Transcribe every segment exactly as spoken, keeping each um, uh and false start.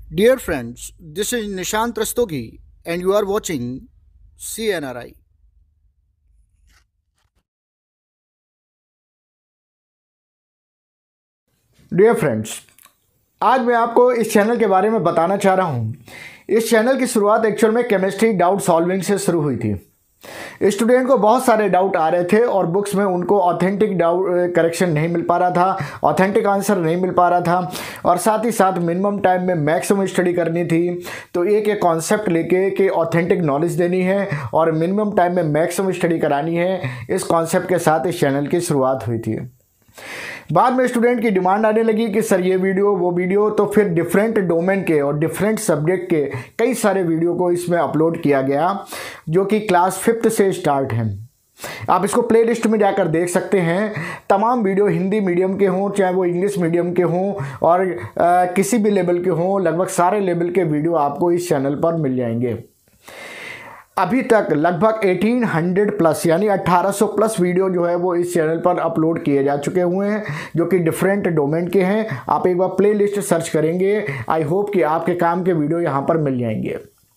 Dear friends, this is Nishant Rastogi and you are watching C N R I. Dear friends, आज मैं आपको इस channel के बारे में बताना चाह रहा हूँ। इस चैनल की शुरुआत एक्चुअल में केमिस्ट्री डाउट सॉल्विंग से शुरू हुई थी। स्टूडेंट को बहुत सारे डाउट आ रहे थे और बुक्स में उनको ऑथेंटिक डाउट करेक्शन नहीं मिल पा रहा था, ऑथेंटिक आंसर नहीं मिल पा रहा था और साथ ही साथ मिनिमम टाइम में मैक्सिमम स्टडी करनी थी। तो एक एक कॉन्सेप्ट लेके कि ऑथेंटिक नॉलेज देनी है और मिनिमम टाइम में मैक्सिमम स्टडी करानी है, इस कॉन्सेप्ट के साथ इस चैनल की शुरुआत हुई थी। बाद में स्टूडेंट की डिमांड आने लगी कि सर ये वीडियो वो वीडियो, तो फिर डिफरेंट डोमेन के और डिफरेंट सब्जेक्ट के कई सारे वीडियो को इसमें अपलोड किया गया, जो कि क्लास फिफ्थ से स्टार्ट हैं। आप इसको प्लेलिस्ट में जाकर देख सकते हैं। तमाम वीडियो हिंदी मीडियम के हों, चाहे वो इंग्लिश मीडियम के हों और आ, किसी भी लेवल के हों, लगभग सारे लेवल के वीडियो आपको इस चैनल पर मिल जाएंगे। अभी तक लगभग अठारह सौ प्लस यानी अठारह सौ प्लस वीडियो जो है वो इस चैनल पर अपलोड किए जा चुके हुए हैं, जो कि डिफरेंट डोमेन के हैं। आप एक बार प्लेलिस्ट सर्च करेंगे, आई होप कि आपके काम के वीडियो यहाँ पर मिल जाएंगे।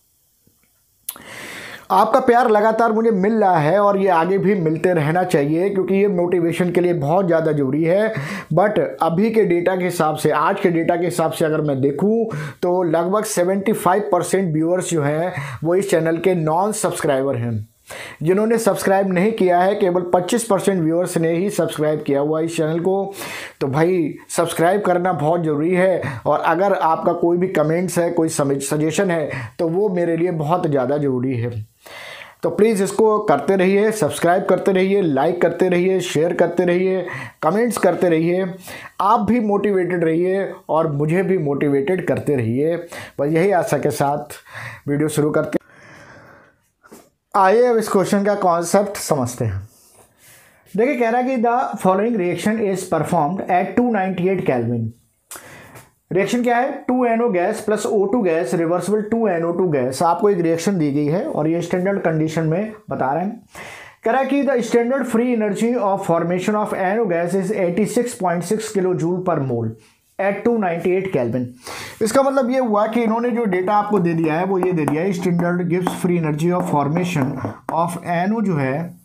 आपका प्यार लगातार मुझे मिल रहा है और ये आगे भी मिलते रहना चाहिए, क्योंकि ये मोटिवेशन के लिए बहुत ज़्यादा ज़रूरी है। बट अभी के डेटा के हिसाब से, आज के डेटा के हिसाब से अगर मैं देखूं तो लगभग पचहत्तर परसेंट व्यूअर्स जो हैं वो इस चैनल के नॉन सब्सक्राइबर हैं। जिन्होंने सब्सक्राइब नहीं किया है, केवल पच्चीस परसेंट व्यूअर्स ने ही सब्सक्राइब किया हुआ इस चैनल को। तो भाई सब्सक्राइब करना बहुत ज़रूरी है और अगर आपका कोई भी कमेंट्स है, कोई सजेशन है, तो वो मेरे लिए बहुत ज़्यादा ज़रूरी है। तो प्लीज़ इसको करते रहिए, सब्सक्राइब करते रहिए, लाइक करते रहिए, शेयर करते रहिए, कमेंट्स करते रहिए। आप भी मोटिवेटेड रहिए और मुझे भी मोटिवेटेड करते रहिए। बस यही आशा के साथ वीडियो शुरू करते आइए अब इस क्वेश्चन का कॉन्सेप्ट समझते हैं। देखिए, कह रहा है कि the following reaction is performed at two ninety eight kelvin. Reaction क्या है? Two N O gas plus O two gas reversible two N O two gas. आपको एक रिएक्शन दी गई है और ये स्टैंडर्ड कंडीशन में बता रहे हैं। कह रहा है कि the standard free energy of formation of N O gas is eighty six point six kilo joule per mole at two ninety eight kelvin. इसका मतलब ये हुआ कि इन्होंने जो डेटा आपको दे दिया है वो ये दे दिया है, स्टैंडर्ड गिव्स free energy of formation of N O जो है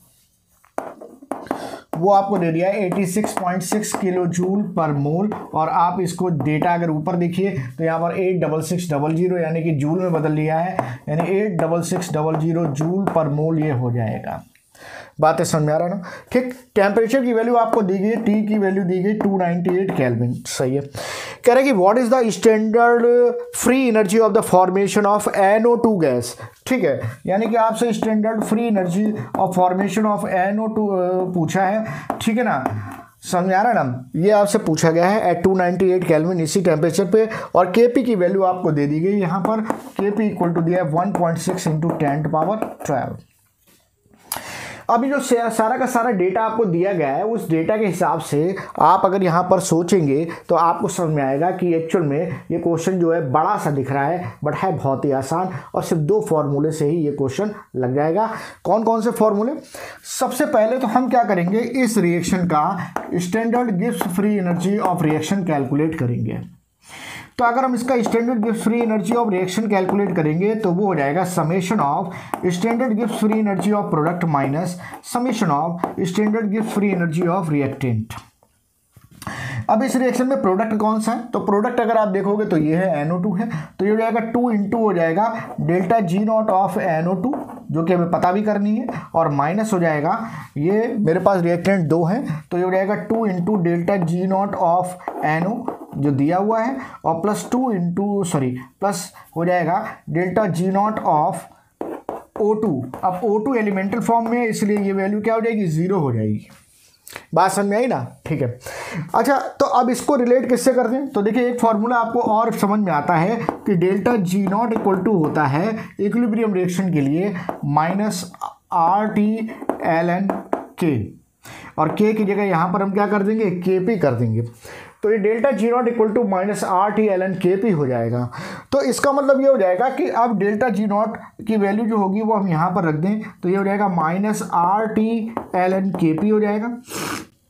वो आपको दे दिया है छियासी point six kilo joule per मोल। और आप इसको डेटा अगर ऊपर देखिए तो यहाँ पर eight double six double zero यानी कि जूल में बदल लिया है, यानी eight double six double zero joule per mole ये हो जाएगा। बातें समझ में आ रहा है ना? ठीक। टेम्परेचर की वैल्यू आपको दी गई, टी की वैल्यू दी गई टू नाइंटी एट केल्विन। सही है। कह रहे कि what is the standard free energy of the formation of N O two gas. ठीक है, यानी कि आपसे standard free energy of formation of N O two पूछा है। ठीक है ना, समझ आ रहा है ना? ये आपसे पूछा गया है at two ninety eight kelvin इसी टेम्परेचर पे, और केपी की वैल्यू आपको दे दी गई यहाँ पर। केपी इक्वल टू दिया है one point six into ten to power twelve. अभी जो सारा का सारा डेटा आपको दिया गया है, उस डेटा के हिसाब से आप अगर यहाँ पर सोचेंगे तो आपको समझ में आएगा कि एक्चुअल में ये क्वेश्चन जो है बड़ा सा दिख रहा है, बट है बहुत ही आसान और सिर्फ दो फॉर्मूले से ही ये क्वेश्चन लग जाएगा। कौन कौन से फॉर्मूले? सबसे पहले तो हम क्या करेंगे, इस रिएक्शन का स्टैंडर्ड गिव्स free energy of reaction calculate करेंगे। तो अगर हम इसका स्टैंडर्ड गिव्स free energy of reaction calculate करेंगे तो वो हो जाएगा समेशन ऑफ स्टैंडर्ड गिव्स free energy of product minus summation of standard गिव्स फ्री एनर्जी ऑफ रिएक्टेंट। अब इस रिएक्शन में प्रोडक्ट कौन सा है? तो प्रोडक्ट अगर आप देखोगे तो ये है एन ओ टू है, तो ये हो जाएगा टू इंटू हो जाएगा delta G naught of N O two, जो कि हमें पता भी करनी है, और माइनस हो जाएगा, ये मेरे पास रिएक्टेंट दो है तो ये हो जाएगा two into delta G naught of N O जो दिया हुआ है, और plus two into sorry plus हो जाएगा delta G naught of O two. अब ओ टू एलिमेंटल फॉर्म में, इसलिए ये वैल्यू क्या हो जाएगी? जीरो हो जाएगी। बात समझ में आई ना? ठीक है। अच्छा, तो अब इसको रिलेट किससे करते हैं? तो देखिए, एक फॉर्मूला आपको और समझ में आता है कि delta G naught equal to होता है इक्विलिब्रियम रिएक्शन के लिए minus R T L N K, और के की जगह यहाँ पर हम क्या कर देंगे? के पी कर देंगे। तो ये delta G naught equal to minus R T L N K P हो जाएगा। तो इसका मतलब ये हो जाएगा कि अब डेल्टा जी नॉट की वैल्यू जो होगी वो हम यहाँ पर रख दें, तो ये हो जाएगा minus R T L N K P हो जाएगा।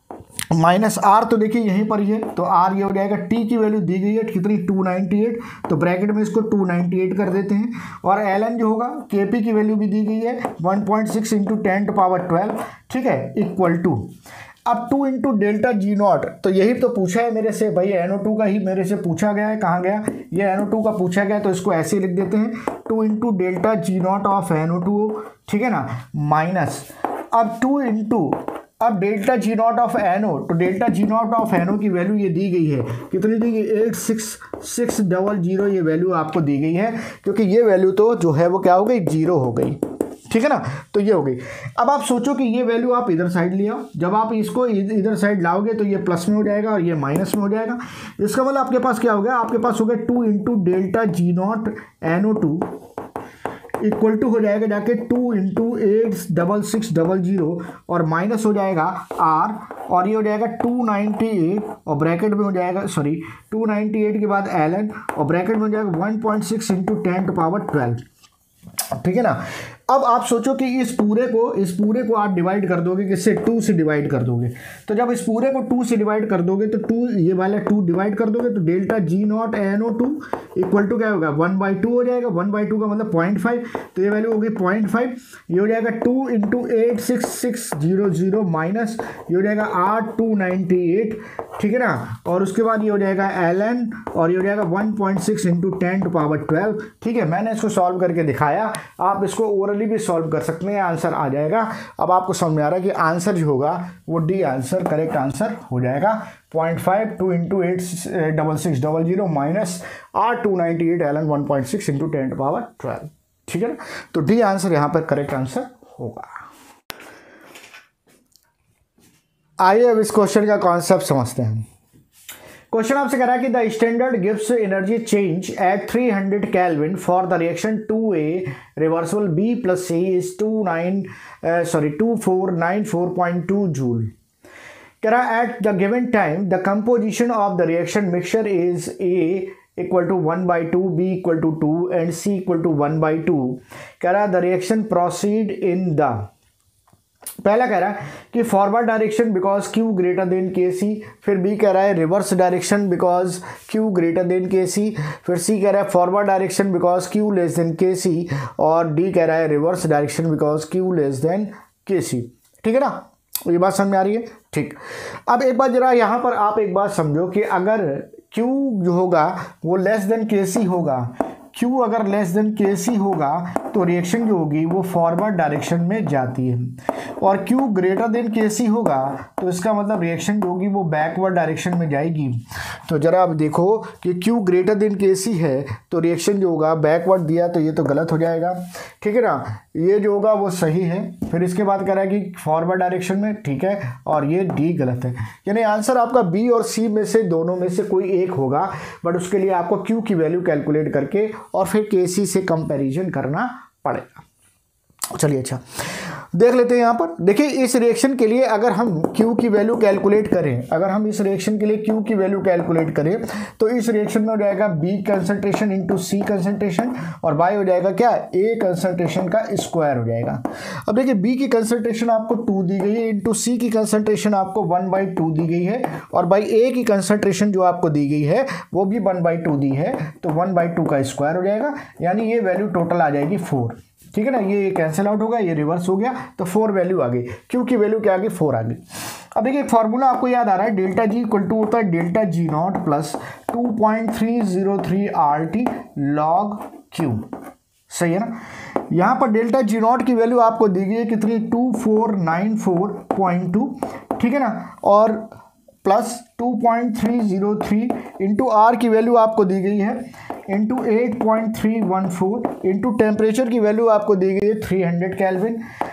माइनस आर तो देखिए यहीं पर ही है, तो आर ये हो जाएगा, टी की वैल्यू दी गई है कितनी टू नाइन्टी एट, तो ब्रैकेट में इसको टू नाइन्टी एट कर देते हैं। और एल एन जो होगा के पी की वैल्यू भी दी गई है one point six into ten to power twelve, ठीक है, इक्वल टू अब two into delta G naught, तो यही तो पूछा है मेरे से भाई, एन ओ टू का ही मेरे से पूछा गया है, कहाँ गया ये एन ओ टू का पूछा गया, तो इसको ऐसे लिख देते हैं two into delta G naught of N O two, ठीक है ना, माइनस अब टू इंटू अब delta G naught of N O, तो delta G naught of N O की वैल्यू ये दी गई है कितनी दी गई, eight six six double zero ये वैल्यू आपको दी गई है, क्योंकि ये वैल्यू तो जो है वो क्या हो गई, जीरो हो गई, ठीक है ना, तो ये हो गई। अब आप सोचो कि ये वैल्यू आप इधर साइड ले आओ, जब आप इसको इधर साइड लाओगे तो ये प्लस में हो जाएगा और ये माइनस में हो जाएगा। इसका मतलब आपके पास क्या हो गया, आपके पास हो गया two into delta G naught N O two equal to हो जाएगा जाके two into eight double six double zero और माइनस हो जाएगा आर, और ये हो जाएगा टू नाइन्टी एट और ब्रैकेट में हो जाएगा सॉरी टू नाइन्टी एट के बाद एल एन और ब्रैकेट में हो जाएगा one point six into ten to power twelve, ठीक है ना। अब आप सोचो कि इस पूरे को इस पूरे को आप डिवाइड कर दोगे किससे, टू से डिवाइड कर दोगे, तो जब इस पूरे को टू से डिवाइड कर दोगे तो टू ये वाला टू डिवाइड कर दोगे तो delta G naught N O two equal to क्या होगा, वन बाई टू हो जाएगा, वन बाई टू का मतलब पॉइंट फाइव, तो ये वैल्यू होगी पॉइंट फाइव, ये हो जाएगा two into eight six six zero zero minus ये हो जाएगा आठ टू नाइन्टी एट, ठीक है ना, और उसके बाद ये हो जाएगा एल एन और ये हो जाएगा one point six into ten to power twelve, ठीक है। मैंने इसको सॉल्व करके दिखाया, आप इसको ओरली भी सॉल्व कर सकते हैं, आंसर आ जाएगा। अब आपको समझ में आ रहा है कि आंसर जो होगा वो डी आंसर करेक्ट आंसर हो जाएगा, point five two into eight double six double zero minus R two ninety eight L N one point six into ten to power twelve, ठीक है ना, तो डी आंसर यहाँ पर करेक्ट आंसर होगा। आइए अब इस क्वेश्चन का कॉन्सेप्ट समझते हैं। क्वेश्चन आपसे कह रहा है कि द स्टैंडर्ड गिव्स energy change at three hundred kelvin for the reaction two A reversible B plus C is two nine sorry two four nine four point two joule. कह रहा है at the given time the composition of the reaction mixture is A equal to one by two, B equal to two and C equal to one by two. कह रहा है the reaction proceed in the, पहला कह रहा है कि forward direction because Q greater than K C, फिर B कह रहा है reverse direction because Q greater than K C, फिर सी कह रहा है forward direction because Q less than K C, और डी कह रहा है reverse direction because Q less than K C, ठीक है ना, ये बात समझ में आ रही है, ठीक। अब एक बार जरा यहाँ पर आप एक बात समझो कि अगर क्यू जो होगा वो लेस देन के सी होगा, Q अगर लेस देन के सी होगा तो रिएक्शन जो होगी वो फॉरवर्ड डायरेक्शन में जाती है, और Q ग्रेटर देन के सी होगा तो इसका मतलब रिएक्शन जो होगी वो बैकवर्ड डायरेक्शन में जाएगी। तो जरा आप देखो कि Q ग्रेटर देन के सी है तो रिएक्शन जो होगा बैकवर्ड दिया तो ये तो गलत हो जाएगा, ठीक है ना, ये जो होगा वो सही है। फिर इसके बाद कह रहा है कि फॉरवर्ड डायरेक्शन में, ठीक है, और ये डी गलत है, यानी आंसर आपका बी और सी में से दोनों में से कोई एक होगा, बट उसके लिए आपको क्यू की वैल्यू कैलकुलेट करके और फिर के सी से कंपैरिजन करना पड़ेगा। चलिए अच्छा देख लेते हैं यहाँ पर, देखिए इस रिएक्शन के लिए अगर हम Q की वैल्यू कैलकुलेट करें अगर हम इस रिएक्शन के लिए Q की वैल्यू कैलकुलेट करें तो इस रिएक्शन में हो जाएगा B concentration into C concentration और बाय हो जाएगा क्या, A कंसंट्रेशन का स्क्वायर हो जाएगा। अब देखिए B की कंसंट्रेशन आपको टू दी गई है इंटू सी की कंसंट्रेशन आपको वन बाई टू दी गई है, और बाई A की कंसंट्रेशन जो आपको दी गई है वो भी वन बाई टू दी है, तो वन बाई टू का स्क्वायर हो जाएगा, यानी ये वैल्यू टोटल आ जाएगी फोर, ठीक है ना, ये कैंसिल आउट होगा, ये रिवर्स हो गया, तो फोर वैल्यू आ गई, क्यू की वैल्यू क्या आ गई, फोर आ गई। अब देखिए एक फार्मूला आपको याद आ रहा है, डेल्टा जी इक्वल टू होता है delta G naught plus two point three zero three R T log Q, सही है ना। यहाँ पर डेल्टा जी नॉट की वैल्यू आपको दी गई है कितनी, two four nine four point two, ठीक है ना, और plus two point three zero three into are की वैल्यू आपको दी गई है into eight point three one four into temperature की वैल्यू आपको दी गई है थ्री हंड्रेड कैल्विन,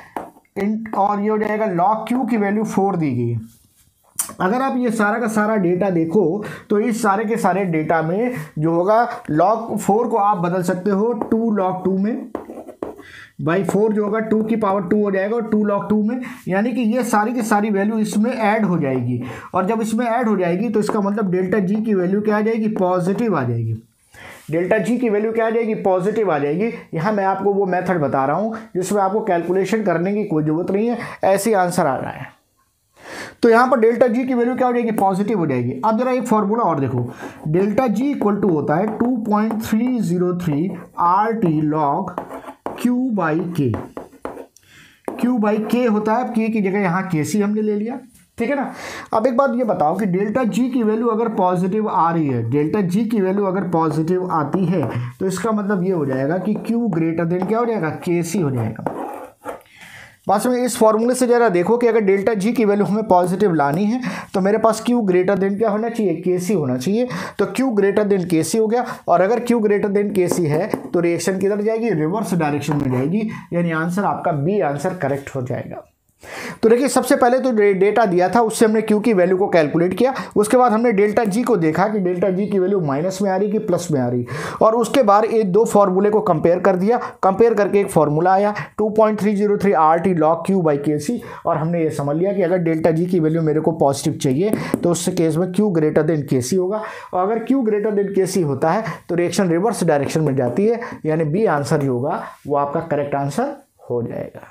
और ये हो जाएगा लॉग क्यू की वैल्यू फोर दी गई है। अगर आप ये सारा का सारा डेटा देखो तो इस सारे के सारे डेटा में जो होगा लॉग फोर को आप बदल सकते हो टू लॉग टू में, बाई फोर जो होगा टू की पावर टू हो जाएगा और टू लॉग टू में, यानी कि ये सारी की सारी वैल्यू इसमें ऐड हो जाएगी, और जब इसमें ऐड हो जाएगी तो इसका मतलब डेल्टा जी की वैल्यू क्या आ जाएगी, पॉजिटिव आ जाएगी, डेल्टा जी की वैल्यू क्या आ जाएगी, पॉजिटिव आ जाएगी। यहाँ मैं आपको वो मेथड बता रहा हूँ जिसमें आपको कैलकुलेशन करने की कोई ज़रूरत नहीं है, ऐसे आंसर आ रहा है। तो यहाँ पर डेल्टा जी की वैल्यू क्या हो जाएगी, पॉजिटिव हो जाएगी। अब जरा एक फॉर्मूला और देखो, डेल्टा जी इक्वल टू होता है two point three zero three R T log Q by K. Q by K होता है, के की जगह यहाँ के सी हमने ले लिया, ठीक है ना। अब एक बात ये बताओ कि डेल्टा जी की वैल्यू अगर पॉजिटिव आ रही है, डेल्टा जी की वैल्यू अगर पॉजिटिव आती है तो इसका मतलब ये हो जाएगा कि क्यू ग्रेटर देन क्या हो जाएगा, के सी हो जाएगा। वास्तव में इस फॉर्मूले से जरा देखो कि अगर डेल्टा जी की वैल्यू हमें पॉजिटिव लानी है तो मेरे पास क्यू ग्रेटर देन क्या होना चाहिए, के सी होना चाहिए। तो क्यू ग्रेटर देन के सी हो गया, और अगर क्यू ग्रेटर देन के सी है तो रिएक्शन किधर जाएगी, रिवर्स डायरेक्शन में जाएगी, यानी आंसर आपका बी आंसर करेक्ट हो जाएगा। तो देखिए सबसे पहले तो डेटा दिया था उससे हमने क्यू की वैल्यू को कैलकुलेट किया, उसके बाद हमने डेल्टा जी को देखा कि डेल्टा जी की वैल्यू माइनस में आ रही कि प्लस में आ रही, और उसके बाद ये दो फॉर्मूले को कंपेयर कर दिया, कंपेयर करके एक फॉर्मूला आया two point three zero three R T log Q by K C, और हमने ये समझ लिया कि अगर डेल्टा जी की वैल्यू मेरे को पॉजिटिव चाहिए तो उस केस में क्यू ग्रेटर देन के सी होगा, और अगर क्यू ग्रेटर देन के सी होता है तो रिएक्शन रिवर्स डायरेक्शन में जाती है, यानी बी आंसर जो होगा वो आपका करेक्ट आंसर हो जाएगा।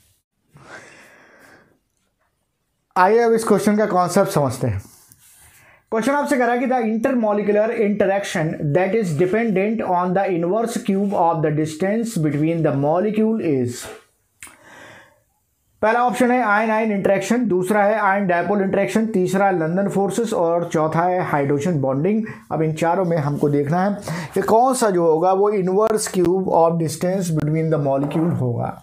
आइए अब इस क्वेश्चन का कॉन्सेप्ट समझते हैं। क्वेश्चन आपसे कह रहा है कि the intermolecular interaction that is dependent on the inverse cube of the distance between the molecule is. पहला ऑप्शन है आयन आयन इंटरेक्शन, दूसरा है आयन डायपोल इंटरेक्शन, तीसरा है लंदन फोर्सेस, और चौथा है हाइड्रोजन बॉन्डिंग। अब इन चारों में हमको देखना है कि कौन सा जो होगा वो inverse cube of distance between the molecule होगा।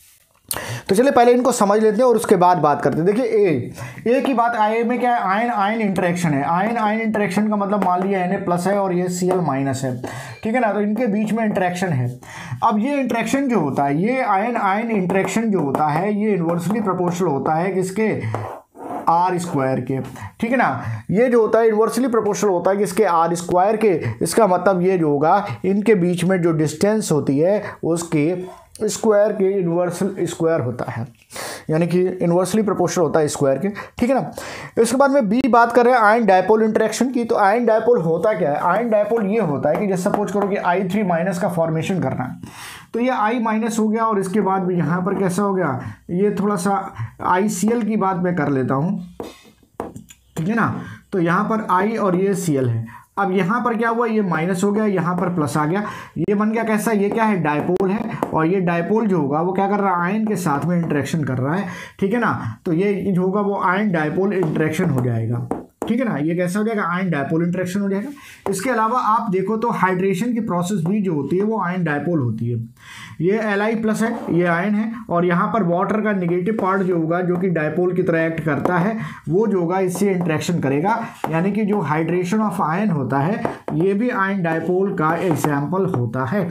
तो चलिए पहले इनको समझ लेते हैं और उसके बाद बात करते हैं। देखिए ए ए की बात, ए में क्या है, आयन आयन इंटरेक्शन है। आयन आयन इंटरेक्शन का मतलब मान लिया एन ए प्लस है और ये सी एल माइनस है, ठीक है ना, तो इनके बीच में इंटरेक्शन है। अब ये इंटरेक्शन जो होता है, ये आयन आयन इंटरेक्शन जो होता है ये इन्वर्सली प्रोपोर्शनल होता है किसके, आर स्क्वायर के, ठीक है ना। ये जो होता है इन्वर्सली प्रोपोर्शनल होता है किसके, आर स्क्वायर के। इसका मतलब ये जो होगा इनके बीच में जो डिस्टेंस होती है उसके स्क्वायर के इन्वर्स स्क्वायर होता है, यानी कि इन्वर्सली प्रोपोर्शनल होता है स्क्वायर के, ठीक है ना। इसके बाद में बी बात कर रहे हैं आयन डायपोल इंटरेक्शन की। तो आयन डायपोल होता क्या है, आयन डायपोल ये होता है कि जैसे सपोज करो कि आई थ्री माइनस का फॉर्मेशन करना है, तो ये आई माइनस हो गया, और इसके बाद भी यहाँ पर कैसा हो गया, ये थोड़ा सा आई सी एल की बात मैं कर लेता हूँ, ठीक है ना। तो यहाँ पर आई और ये सी एल है। अब यहाँ पर क्या हुआ, ये माइनस हो गया, यहाँ पर प्लस आ गया, ये बन गया कैसा, ये क्या है, डायपोल है, और ये डायपोल जो होगा वो क्या कर रहा है, आयन के साथ में इंटरेक्शन कर रहा है, ठीक है ना। तो ये जो होगा वो आयन डायपोल इंटरेक्शन हो जाएगा, ठीक है ना। ये कैसा हो जाएगा, आयन डायपोल इंटरेक्शन हो जाएगा। इसके अलावा आप देखो तो हाइड्रेशन की प्रोसेस भी जो होती है वो आयन डायपोल होती है। ये एल आई प्लस है, ये आयन है, और यहाँ पर वाटर का नेगेटिव पार्ट जो होगा जो कि डायपोल की तरह एक्ट करता है वो जो होगा इससे इंटरेक्शन करेगा, यानी कि जो हाइड्रेशन ऑफ आयन होता है ये भी आयन डायपोल का एग्जाम्पल होता है।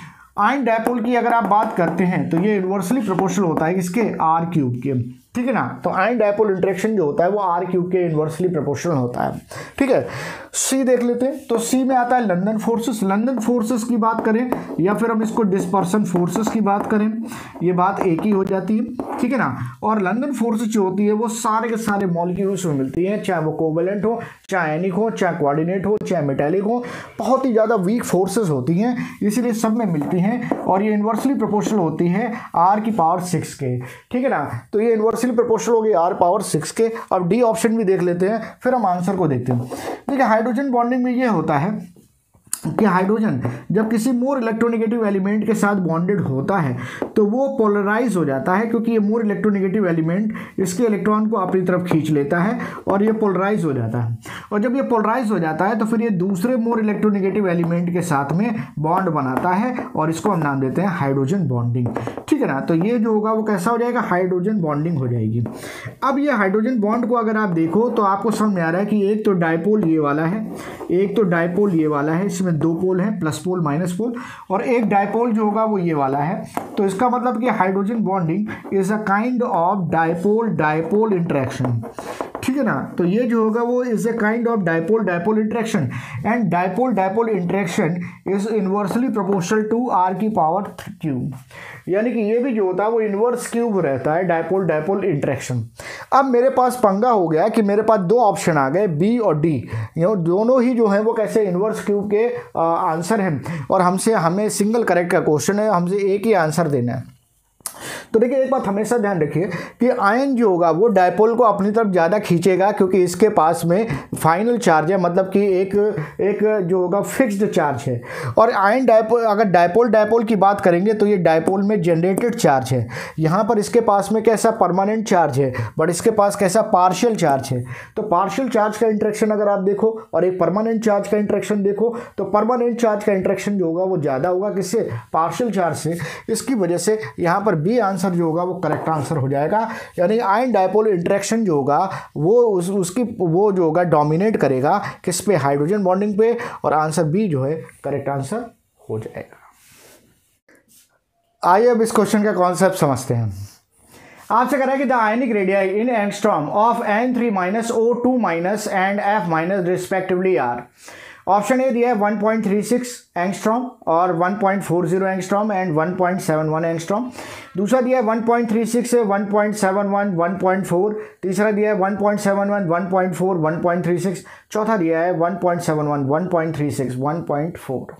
आयन डायपोल की अगर आप बात करते हैं तो ये इन्वर्सली प्रोपोर्शनल होता है किसके, आर क्यूब के, ठीक है ना। तो आयन डायपोल इंटरेक्शन जो होता है वो आर क्यूब के इन्वर्सली प्रोपोर्शनल होता है, ठीक है। सी देख लेते हैं, तो सी में आता है लंदन फोर्सेस। लंदन फोर्सेस की बात करें या फिर हम इसको डिस्पर्सन फोर्सेस की बात करें, ये बात एक ही हो जाती है, ठीक है ना। और लंदन फोर्सेस जो होती है वो सारे के सारे मॉलिक्यूल्स में मिलती हैं, चाहे वो कोवेलेंट हो, चाहे एनिक हो, चाहे कोऑर्डिनेट हो, चाहे मेटेलिक हो, बहुत ही ज़्यादा वीक फोर्सेस होती हैं, इसीलिए सब में मिलती हैं, और ये इन्वर्सली प्रोपोर्शनल होती है आर की पावर सिक्स के, ठीक है ना। तो ये इन्वर्सली प्रोपोर्शनल होगी आर पावर सिक्स के। अब डी ऑप्शन भी देख लेते हैं, फिर हम आंसर को देखते हैं। देखिए हाइड्रोजन बॉन्डिंग में ये होता है कि हाइड्रोजन जब किसी मोर इलेक्ट्रोनेगेटिव एलिमेंट के साथ बॉन्डेड होता है तो वो पोलराइज हो जाता है, क्योंकि ये मोर इलेक्ट्रोनेगेटिव एलिमेंट इसके इलेक्ट्रॉन को अपनी तरफ खींच लेता है और ये पोलराइज हो जाता है। और जब ये पोलराइज हो जाता है तो फिर ये दूसरे मोर इलेक्ट्रोनेगेटिव एलिमेंट के साथ में बॉन्ड बनाता है, और इसको हम नाम देते हैं हाइड्रोजन बॉन्डिंग, ठीक है ना। तो ये जो होगा वो कैसा हो जाएगा, हाइड्रोजन बॉन्डिंग हो जाएगी। अब ये हाइड्रोजन बॉन्ड को अगर आप देखो तो आपको समझ में आ रहा है कि एक तो डायपोल ये वाला है, एक तो डायपोल ये वाला है, इसमें दो पोल हैं, प्लस पोल माइनस पोल, और एक डायपोल जो होगा वो ये वाला है। तो इसका मतलब कि hydrogen bonding is a kind of dipole dipole interaction, ठीक है ना। तो ये जो होगा वो is a kind of dipole dipole interaction, and dipole dipole interaction is inversely proportional to R की पावर क्यूब, यानी कि ये भी जो होता है वो इन्वर्स क्यूब रहता है डायपोल डायपोल इंटरेक्शन। अब मेरे पास पंगा हो गया कि मेरे पास दो ऑप्शन आ गए, बी और डी, ये दोनों ही जो हैं वो कैसे इन्वर्स क्यूब के आंसर हैं, और हमसे हमें सिंगल करेक्ट का क्वेश्चन है, हमसे एक ही आंसर देना है। तो देखिए एक बात हमेशा ध्यान रखिए कि आयन जो होगा वो डायपोल को अपनी तरफ ज़्यादा खींचेगा, क्योंकि इसके पास में फाइनल चार्ज है, मतलब कि एक एक जो होगा फिक्स्ड चार्ज है। और आयन डायपोल, अगर डायपोल डायपोल की बात करेंगे तो ये डायपोल में जनरेटेड चार्ज है। यहाँ पर इसके पास में कैसा परमानेंट चार्ज है, बट इसके पास कैसा पार्शियल चार्ज है। तो पार्शियल चार्ज का इंटरेक्शन अगर आप देखो और एक परमानेंट चार्ज का इंटरेक्शन देखो, तो परमानेंट चार्ज का इंटरेक्शन जो होगा वो ज़्यादा होगा किससे, पार्शियल चार्ज से। इसकी वजह से यहाँ पर बी आंसर जो होगा वो करेक्ट आंसर हो जाएगा। यानी आयन डायपोल इंटरेक्शन जो होगा वो उस, उसकी वो जो होगा डोमिनेट करेगा किस पे, हाइड्रोजन बॉन्डिंग पे, और आंसर बी जो है करेक्ट आंसर हो जाएगा। आइए अब इस क्वेश्चन का कॉन्सेप्ट समझते हैं। आपसे कह रहा है कि the ionic radii in angstrom of N three minus O two minus and F minus respectively are. Option A दिया है one point three six angstrom और one point four zero angstrom and one point seven one angstrom. दूसरा दिया है one point three six है, one point seven one, one point four. तीसरा दिया है one point seven one, one point four, one point three six. चौथा दिया है one point seven one, one point three six, one point four.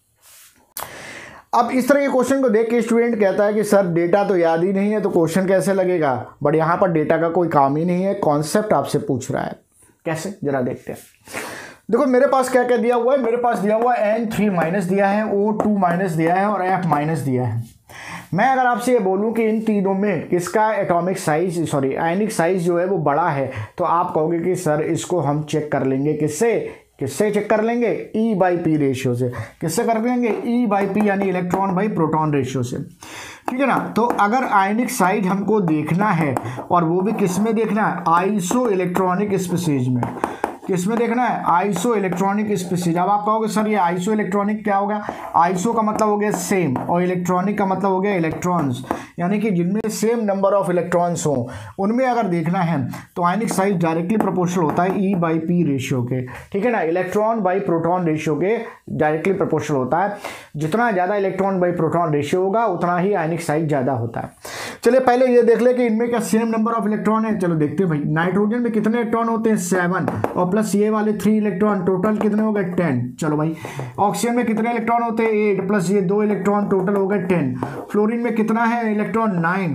अब इस तरह के क्वेश्चन को देख के स्टूडेंट कहता है कि सर डेटा तो याद ही नहीं है तो क्वेश्चन कैसे लगेगा। बट यहाँ पर डेटा का कोई काम ही नहीं है, कॉन्सेप्ट आपसे पूछ रहा है। कैसे, जरा देखते हैं। देखो मेरे पास क्या क्या दिया हुआ है, मेरे पास दिया हुआ है एन थ्री माइनस दिया है, ओ टू माइनस दिया है और एफ माइनस दिया है। मैं अगर आपसे ये बोलूं कि इन तीनों में किसका atomic size, sorry ionic size जो है वो बड़ा है, तो आप कहोगे कि सर इसको हम चेक कर लेंगे किससे, किससे चेक कर लेंगे, ई बाई पी रेशियो से। किससे कर लेंगे, ई बाई पी यानी इलेक्ट्रॉन बाई प्रोटॉन रेशियो से। ठीक है ना। तो अगर आयनिक साइज हमको देखना है और वो भी किस में देखना है, आइसो इलेक्ट्रॉनिक स्पीशीज में। किस में देखना है, आइसो इलेक्ट्रॉनिक स्पीशीज। अब आप कहोगे सर ये आइसो इलेक्ट्रॉनिक क्या होगा, आइसो का मतलब हो गया सेम और इलेक्ट्रॉनिक का मतलब हो गया इलेक्ट्रॉन्स, यानी कि जिनमें सेम नंबर ऑफ इलेक्ट्रॉन्स हो उनमें अगर देखना है तो आयनिक साइज डायरेक्टली प्रोपोर्शनल होता है ई बाई पी रेशियो के। ठीक है ना, इलेक्ट्रॉन बाई प्रोटॉन रेशियो के डायरेक्टली प्रोपोर्शनल होता है। जितना ज़्यादा इलेक्ट्रॉन बाई प्रोटॉन रेशियो होगा उतना ही आयनिक साइज ज़्यादा होता है। चलिए पहले ये देख ले कि इनमें क्या सेम नंबर ऑफ इलेक्ट्रॉन है। चलो देखते हैं भाई, नाइट्रोजन में कितने इलेक्ट्रॉन होते हैं, सेवन, और प्लस ये वाले थ्री इलेक्ट्रॉन, टोटल कितने हो गए, टेन। चलो भाई, ऑक्सीजन में कितने इलेक्ट्रॉन होते हैं, एट, प्लस ये दो इलेक्ट्रॉन, टोटल हो गए टेन। फ्लोरीन में कितना है इलेक्ट्रॉन, नाइन,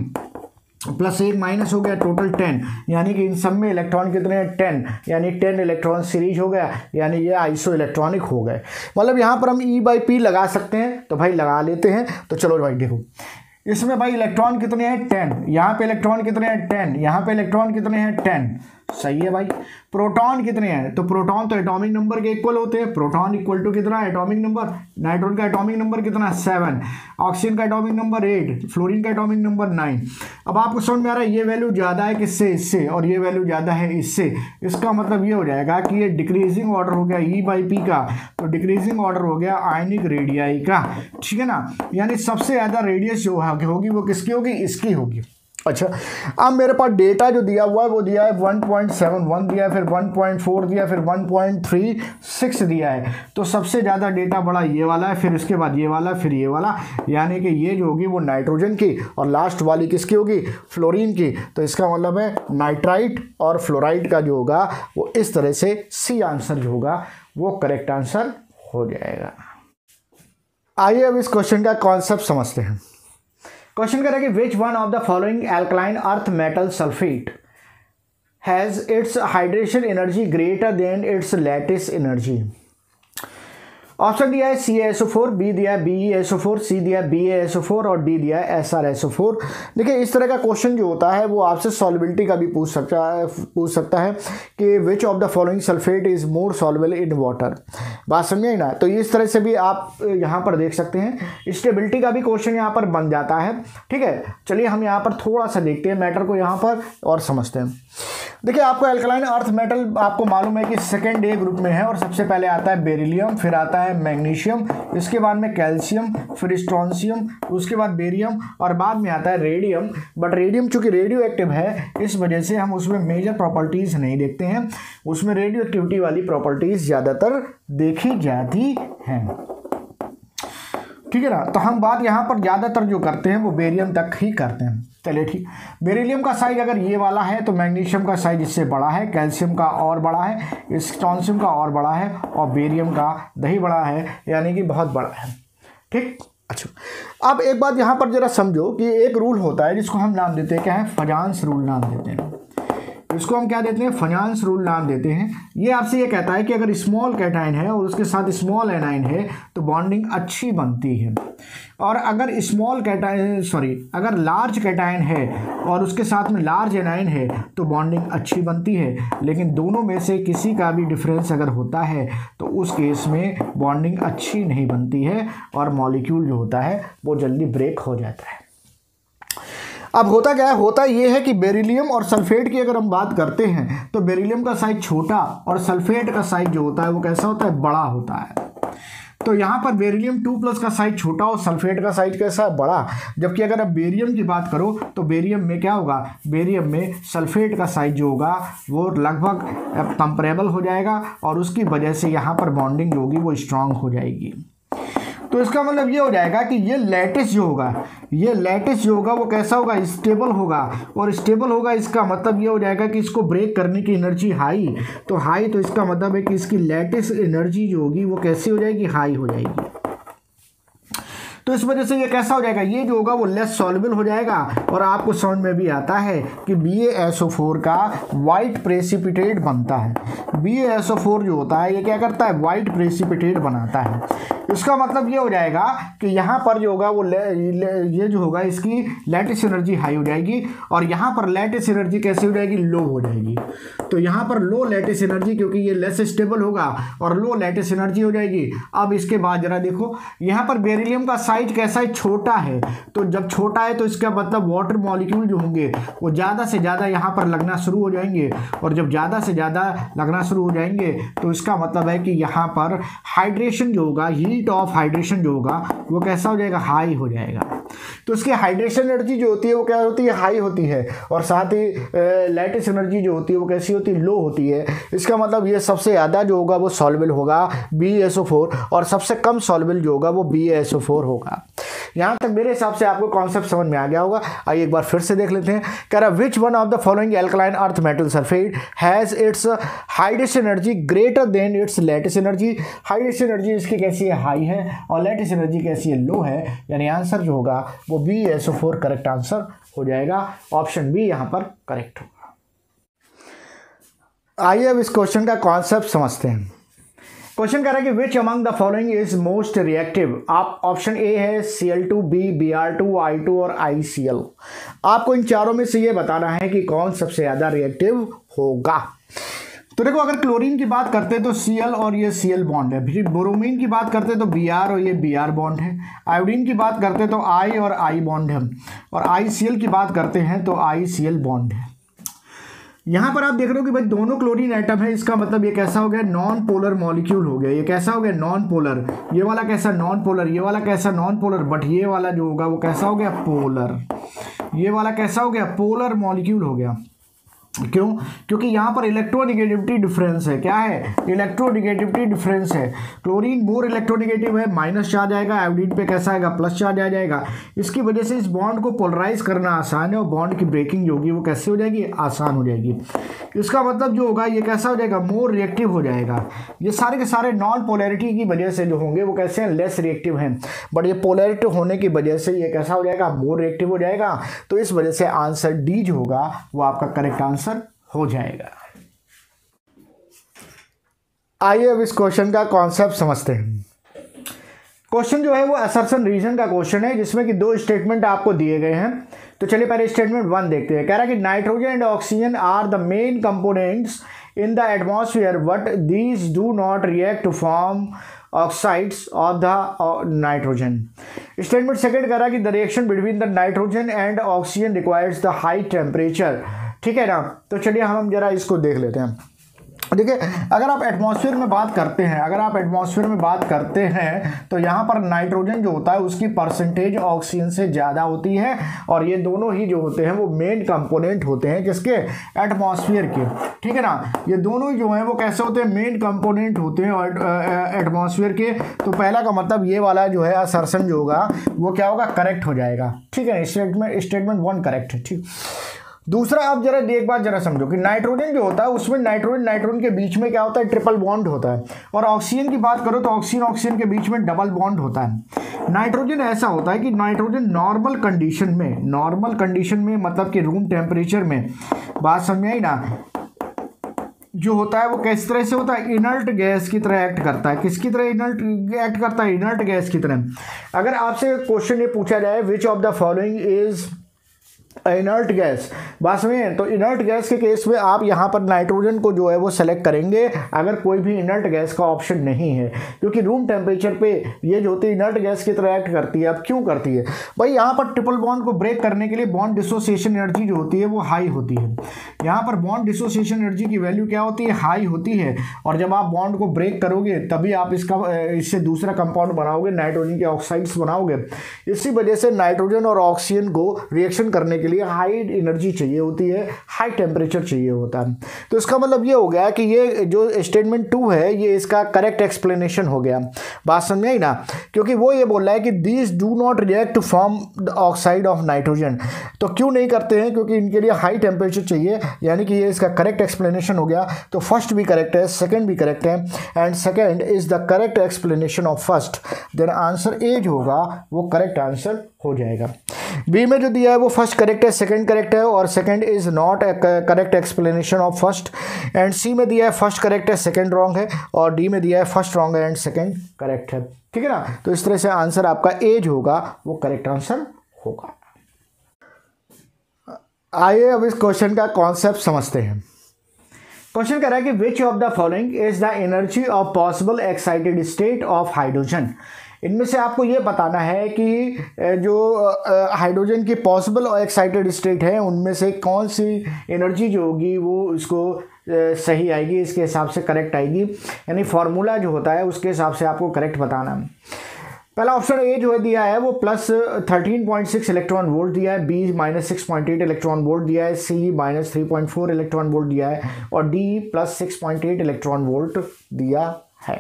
प्लस एक माइनस हो गया, टोटल टेन। यानी कि इन सब में इलेक्ट्रॉन कितने हैं, टेन, यानी टेन इलेक्ट्रॉन सीरीज हो गया, यानी ये आइसो इलेक्ट्रॉनिक हो गए। मतलब यहाँ पर हम ई बाई पी लगा सकते हैं, तो भाई लगा लेते हैं। तो चलो भाई देखो इसमें भाई इलेक्ट्रॉन कितने हैं, टेन। यहाँ पे इलेक्ट्रॉन कितने हैं, टेन। यहाँ पे इलेक्ट्रॉन कितने हैं, टेन। सही है भाई। प्रोटॉन कितने हैं, तो प्रोटॉन तो एटॉमिक नंबर के इक्वल होते हैं। प्रोटॉन इक्वल टू कितना, एटॉमिक नंबर। नाइट्रोजन का एटॉमिक नंबर कितना, सेवन। ऑक्सीजन का एटॉमिक नंबर एट। फ्लोरीन का एटॉमिक नंबर नाइन। अब आपको समझ में आ रहा है ये वैल्यू ज़्यादा है किससे, इससे, और ये वैल्यू ज़्यादा है इससे। इसका मतलब ये हो जाएगा कि ये डिक्रीजिंग ऑर्डर हो गया ई बाई पी का, तो डिक्रीजिंग ऑर्डर हो गया आयनिक रेडियाई का। ठीक है ना, यानी सबसे ज़्यादा रेडियस जो होगी वो किसकी होगी, इसकी होगी। अच्छा, अब मेरे पास डेटा जो दिया हुआ है वो दिया है वन पॉइंट सेवन वन दिया है, फिर वन पॉइंट फोर दिया, फिर वन पॉइंट थ्री सिक्स दिया है। तो सबसे ज़्यादा डेटा बड़ा ये वाला है, फिर इसके बाद ये वाला, फिर ये वाला, यानी कि ये जो होगी वो नाइट्रोजन की और लास्ट वाली किसकी होगी, फ्लोरीन की। तो इसका मतलब है नाइट्राइट और फ्लोराइड का जो होगा वो इस तरह से सी आंसर जो होगा वो करेक्ट आंसर हो जाएगा। आइए अब इस क्वेश्चन का कॉन्सेप्ट समझते हैं। क्वेश्चन कह रहा है कि which one of the following alkaline earth metal sulphate has its hydration energy greater than its lattice energy. Option दिया है C A S O four, B दिया है B E S O four, C दिया है B A S O four और D दिया है S R S O four. देखिए इस तरह का क्वेश्चन जो होता है वो आपसे सॉल्युबिलिटी का भी पूछ सकता है पूछ सकता है कि which of the following sulphate is more soluble in water. बात समझिए ना। तो इस तरह से भी आप यहाँ पर देख सकते हैं, स्टेबिलिटी का भी क्वेश्चन यहाँ पर बन जाता है। ठीक है, चलिए हम यहाँ पर थोड़ा सा देखते हैं मैटर को यहाँ पर और समझते हैं। देखिए आपको एल्कलाइन अर्थ मेटल आपको मालूम है कि सेकेंड ए ग्रुप में है और सबसे पहले आता है बेरिलियम, फिर आता है मैग्नीशियम, इसके बाद में कैल्शियम, फिर स्ट्रोंशियम, उसके बाद बेरियम और बाद में आता है रेडियम। बट रेडियम चूंकि रेडियो एक्टिव है इस वजह से हम उसमें मेजर प्रॉपर्टीज नहीं देखते हैं, उसमें रेडियो एक्टिविटी वाली प्रॉपर्टीज ज़्यादातर देखी जाती हैं। ठीक है ना, तो हम बात यहाँ पर ज़्यादातर जो करते हैं वो बेरियम तक ही करते हैं। चलिए ठीक, बेरिलियम का साइज अगर ये वाला है तो मैग्नीशियम का साइज इससे बड़ा है, कैल्शियम का और बड़ा है, स्ट्रोंशियम का और बड़ा है और बेरियम का दही बड़ा है, यानी कि बहुत बड़ा है। ठीक, अच्छा, अब एक बात यहाँ पर जरा समझो कि एक रूल होता है जिसको हम नाम देते हैं, क्या है, फजांस रूल नाम देते हैं। इसको हम क्या देते हैं, फजांस रूल नाम देते हैं। ये आपसे ये कहता है कि अगर स्मॉल कैटाइन है और उसके साथ स्मॉल एनाइन है तो बॉन्डिंग अच्छी बनती है, और अगर स्मॉल कैटाइन सॉरी अगर लार्ज कैटाइन है और उसके साथ में लार्ज एनाइन है तो बॉन्डिंग अच्छी बनती है। लेकिन दोनों में से किसी का भी डिफरेंस अगर होता है तो उस केस में बॉन्डिंग अच्छी नहीं बनती है और मॉलिक्यूल जो होता है वो जल्दी ब्रेक हो जाता है। अब होता क्या है, होता ये है कि बेरिलियम और सल्फेट की अगर हम बात करते हैं तो बेरिलियम का साइज छोटा और सल्फेट का साइज जो होता है वो कैसा होता है, बड़ा होता है। तो यहाँ पर बेरिलियम टू प्लस का साइज छोटा और सल्फेट का साइज कैसा है, बड़ा। जबकि अगर आप बेरियम की बात करो तो बेरियम में क्या होगा, बेरियम में सल्फेट का साइज जो होगा वो लगभग कंपेरेबल हो जाएगा और उसकी वजह से यहाँ पर बॉन्डिंग जो होगी वो स्ट्रांग हो जाएगी। तो इसका मतलब ये हो जाएगा कि ये लैटिस जो होगा ये लैटिस जो होगा वो कैसा होगा, स्टेबल होगा। और स्टेबल होगा इसका मतलब ये हो जाएगा कि इसको ब्रेक करने की एनर्जी हाई, तो हाई तो इसका मतलब है कि इसकी लैटिस एनर्जी जो होगी वो कैसी हो जाएगी, हाई हो जाएगी। तो इस वजह से ये कैसा हो जाएगा, ये जो होगा वो लेस सॉल्युबल हो जाएगा। और आपको समझ में भी आता है कि B A S O four का वाइट प्रेसिपिटेट बनता है। B A S O four जो होता है ये क्या करता है, वाइट प्रेसिपिटेट बनाता है। इसका मतलब ये हो जाएगा कि यहाँ पर जो होगा वो ले, ले, ये जो होगा इसकी लैटिस एनर्जी हाई हो जाएगी और यहाँ पर लैटिस एनर्जी कैसी हो जाएगी, लो हो जाएगी। तो यहाँ पर लो लैटिस एनर्जी, क्योंकि ये लेस स्टेबल होगा और लो लैटिस एनर्जी हो जाएगी। अब इसके बाद जरा देखो यहाँ पर बेरिलियम का साइज कैसा है, छोटा है। तो जब छोटा है तो इसका मतलब वाटर मॉलिक्यूल जो होंगे वो ज़्यादा से ज़्यादा यहाँ पर लगना शुरू हो जाएंगे, और जब ज़्यादा से ज़्यादा लगना शुरू हो जाएंगे तो इसका मतलब है कि यहाँ पर हाइड्रेशन जो होगा, हीट ऑफ हाइड्रेशन जो होगा वो कैसा हो जाएगा, हाई हो जाएगा। तो इसकी हाइड्रेशन एनर्जी जो होती है वो क्या होती है, हाई होती है। और साथ ही लैटिस एनर्जी जो होती है वो कैसी होती है, लो होती है। इसका मतलब ये सबसे ज़्यादा जो होगा वो सॉल्युबल होगा बी एस ओ फोर, और सबसे कम सॉल्युबल जो होगा वो बी एस ओ फोर होगा। यहाँ तक मेरे हिसाब से आपको कॉन्सेप्ट समझ में आ गया होगा। आइए एक बार फिर से देख लेते हैं। कह रहा which one of the following alkaline earth metal sulphate has its hydration energy greater than its lattice energy. Hydration energy इसकी कैसी है, हाई है, और लैटिस एनर्जी कैसी है, लो है। यानी आंसर जो होगा वो B S O four correct answer हो जाएगा। ऑप्शन बी यहाँ पर करेक्ट होगा। आइए अब इस क्वेश्चन का कॉन्सेप्ट समझते हैं। क्वेश्चन कह रहा है कि which among the following is most reactive. आप ऑप्शन ए है C L two, B B R two, I two और आई सी एल। आपको इन चारों में से ये बताना है कि कौन सबसे ज़्यादा रिएक्टिव होगा। तो देखो, अगर क्लोरीन की बात करते तो सी एल और ये सी एल बॉन्ड है। फिर ब्रोमीन की बात करते तो बी आर और ये बी आर बॉन्ड है। आयोडीन की बात करते तो आई और आई बॉन्ड है। और आई सी एल की बात करते हैं तो आई सी एल बॉन्ड है। यहाँ पर आप देख रहे हो कि भाई दोनों क्लोरीन एटम है, इसका मतलब ये कैसा हो गया, नॉन पोलर मॉलिक्यूल हो गया। ये कैसा हो गया, नॉन पोलर। ये वाला कैसा, नॉन पोलर। ये वाला कैसा, नॉन पोलर। बट ये वाला जो होगा वो कैसा हो गया, पोलर। ये वाला कैसा हो गया, पोलर मॉलिक्यूल हो गया। क्यों? क्योंकि यहाँ पर इलेक्ट्रोनिगेटिविटी डिफरेंस है। क्या है, इलेक्ट्रोनिगेटिविटी डिफरेंस है। क्लोरीन मोर इलेक्ट्रोनिगेटिव है, माइनस चार्ज आएगा। आयोडीन पे कैसा आएगा, प्लस चार्ज आ जाएगा। इसकी वजह से इस बॉन्ड को पोलराइज करना आसान है और बॉन्ड की ब्रेकिंग जो होगी वो कैसे हो जाएगी, आसान हो जाएगी। इसका मतलब जो होगा ये कैसा हो जाएगा, मोर रिएक्टिव हो जाएगा। ये सारे के सारे नॉन पोलैरिटी की वजह से जो होंगे वो कैसे हैं, लेस रिएक्टिव हैं। बट ये पोलैरिटी होने की वजह से ये कैसा हो जाएगा, मोर रिएक्टिव हो जाएगा। तो इस वजह से आंसर डी जो होगा वो आपका करेक्ट आंसर हो जाएगा। आइए अब इस क्वेश्चन का कॉन्सेप्ट समझते हैं। क्वेश्चन जो है वो असर्शन रीजन का क्वेश्चन है, जिसमें कि दो स्टेटमेंट आपको दिए गए हैं। तो चलिए पहले स्टेटमेंट वन देखते हैं। कह रहा है कि nitrogen and oxygen are the main components in the atmosphere but these do not react to form oxides of the nitrogen. Statement second कह रहा है कि the reaction between the nitrogen and oxygen requires the high temperature. ठीक है ना। तो चलिए हम जरा इसको देख लेते हैं। देखिए, अगर आप एटमॉस्फेयर में बात करते हैं अगर आप एटमॉस्फेयर में बात करते हैं तो यहाँ पर नाइट्रोजन जो होता है उसकी परसेंटेज ऑक्सीजन से ज़्यादा होती है, और ये दोनों ही जो होते हैं वो मेन कंपोनेंट होते हैं किसके, एटमॉस्फेयर के। ठीक है ना। ये दोनों ही जो हैं वो कैसे होते हैं, मेन कंपोनेंट होते हैं एटमॉस्फेयर के। तो पहला का मतलब ये वाला जो है असर्शन जो होगा वो क्या होगा, करेक्ट हो जाएगा। ठीक है, स्टेटमेंट स्टेटमेंट वन करेक्ट है। ठीक। दूसरा आप जरा एक बात जरा समझो कि नाइट्रोजन जो होता है उसमें नाइट्रोजन नाइट्रोजन के बीच में क्या होता है, ट्रिपल बॉन्ड होता है। और ऑक्सीजन की बात करो तो ऑक्सीजन ऑक्सीजन के बीच में डबल बॉन्ड होता है। नाइट्रोजन ऐसा होता है कि नाइट्रोजन नॉर्मल कंडीशन में, नॉर्मल कंडीशन में मतलब कि रूम टेम्परेचर में, बात समझ आई ना, जो होता है वो किस तरह से होता है, इनर्ट गैस की तरह एक्ट करता है। किसकी तरह इनर्ट एक्ट करता है, इनर्ट गैस की तरह। अगर आपसे क्वेश्चन ये पूछा जाए which of the following is inert gas, बात समझें, तो इनर्ट गैस के केस में आप यहाँ पर नाइट्रोजन को जो है वो सेलेक्ट करेंगे अगर कोई भी इनर्ट गैस का ऑप्शन नहीं है, क्योंकि रूम टेम्परेचर पे ये जो होती है इनर्ट गैस की तरह एक्ट करती है। अब क्यों करती है भाई, यहाँ पर ट्रिपल बॉन्ड को ब्रेक करने के लिए बॉन्ड डिसोसिएशन एनर्जी जो होती है वो हाई होती है। यहाँ पर बॉन्ड डिसोसिएशन एनर्जी की वैल्यू क्या होती है, हाई होती है। और जब आप बॉन्ड को ब्रेक करोगे तभी आप इसका इससे दूसरा कंपाउंड बनाओगे, नाइट्रोजन के ऑक्साइड्स बनाओगे। इसी वजह से नाइट्रोजन और ऑक्सीजन को रिएक्शन करने के लिए हाई एनर्जी चाहिए होती है, हाई टेम्परेचर चाहिए होता है। तो इसका मतलब ये हो गया कि ये जो स्टेटमेंट टू है ये इसका करेक्ट एक्सप्लेनेशन हो गया। बात समझ आई ना, क्योंकि वो ये बोल रहा है कि these do not react to form the oxide of nitrogen. तो क्यों नहीं करते हैं, क्योंकि इनके लिए हाई टेम्परेचर चाहिए, यानी कि ये इसका करेक्ट एक्सप्लेनेशन हो गया। तो फर्स्ट भी करेक्ट है, सेकेंड भी करेक्ट है, and second is the correct explanation of first. Then answer A जो होगा वो करेक्ट आंसर हो जाएगा। बी में जो दिया है वो फर्स्ट करेक्ट है, सेकंड करेक्ट है, और second is not a correct explanation of first. And C में दिया है फर्स्ट करेक्ट है, सेकंड रॉन्ग है, और डी में दिया है फर्स्ट रॉन्ग है एंड सेकंड करेक्ट है। ठीक है ना, तो इस तरह से आंसर आपका ए जो होगा वो करेक्ट आंसर होगा। आइए अब इस क्वेश्चन का कॉन्सेप्ट समझते हैं। क्वेश्चन कह रहा है कि which of the following is the energy of possible excited state of hydrogen. इनमें से आपको ये बताना है कि जो हाइड्रोजन की पॉसिबल और एक्साइटेड स्टेट है उनमें से कौन सी एनर्जी जो होगी वो उसको सही आएगी, इसके हिसाब से करेक्ट आएगी। यानी फार्मूला जो होता है उसके हिसाब से आपको करेक्ट बताना है। पहला ऑप्शन ए जो है दिया है वो plus thirteen point six electron volt दिया है, B minus six point eight electron volt दिया है, C minus three point four electron volt दिया है, और D plus six point eight electron volt दिया है।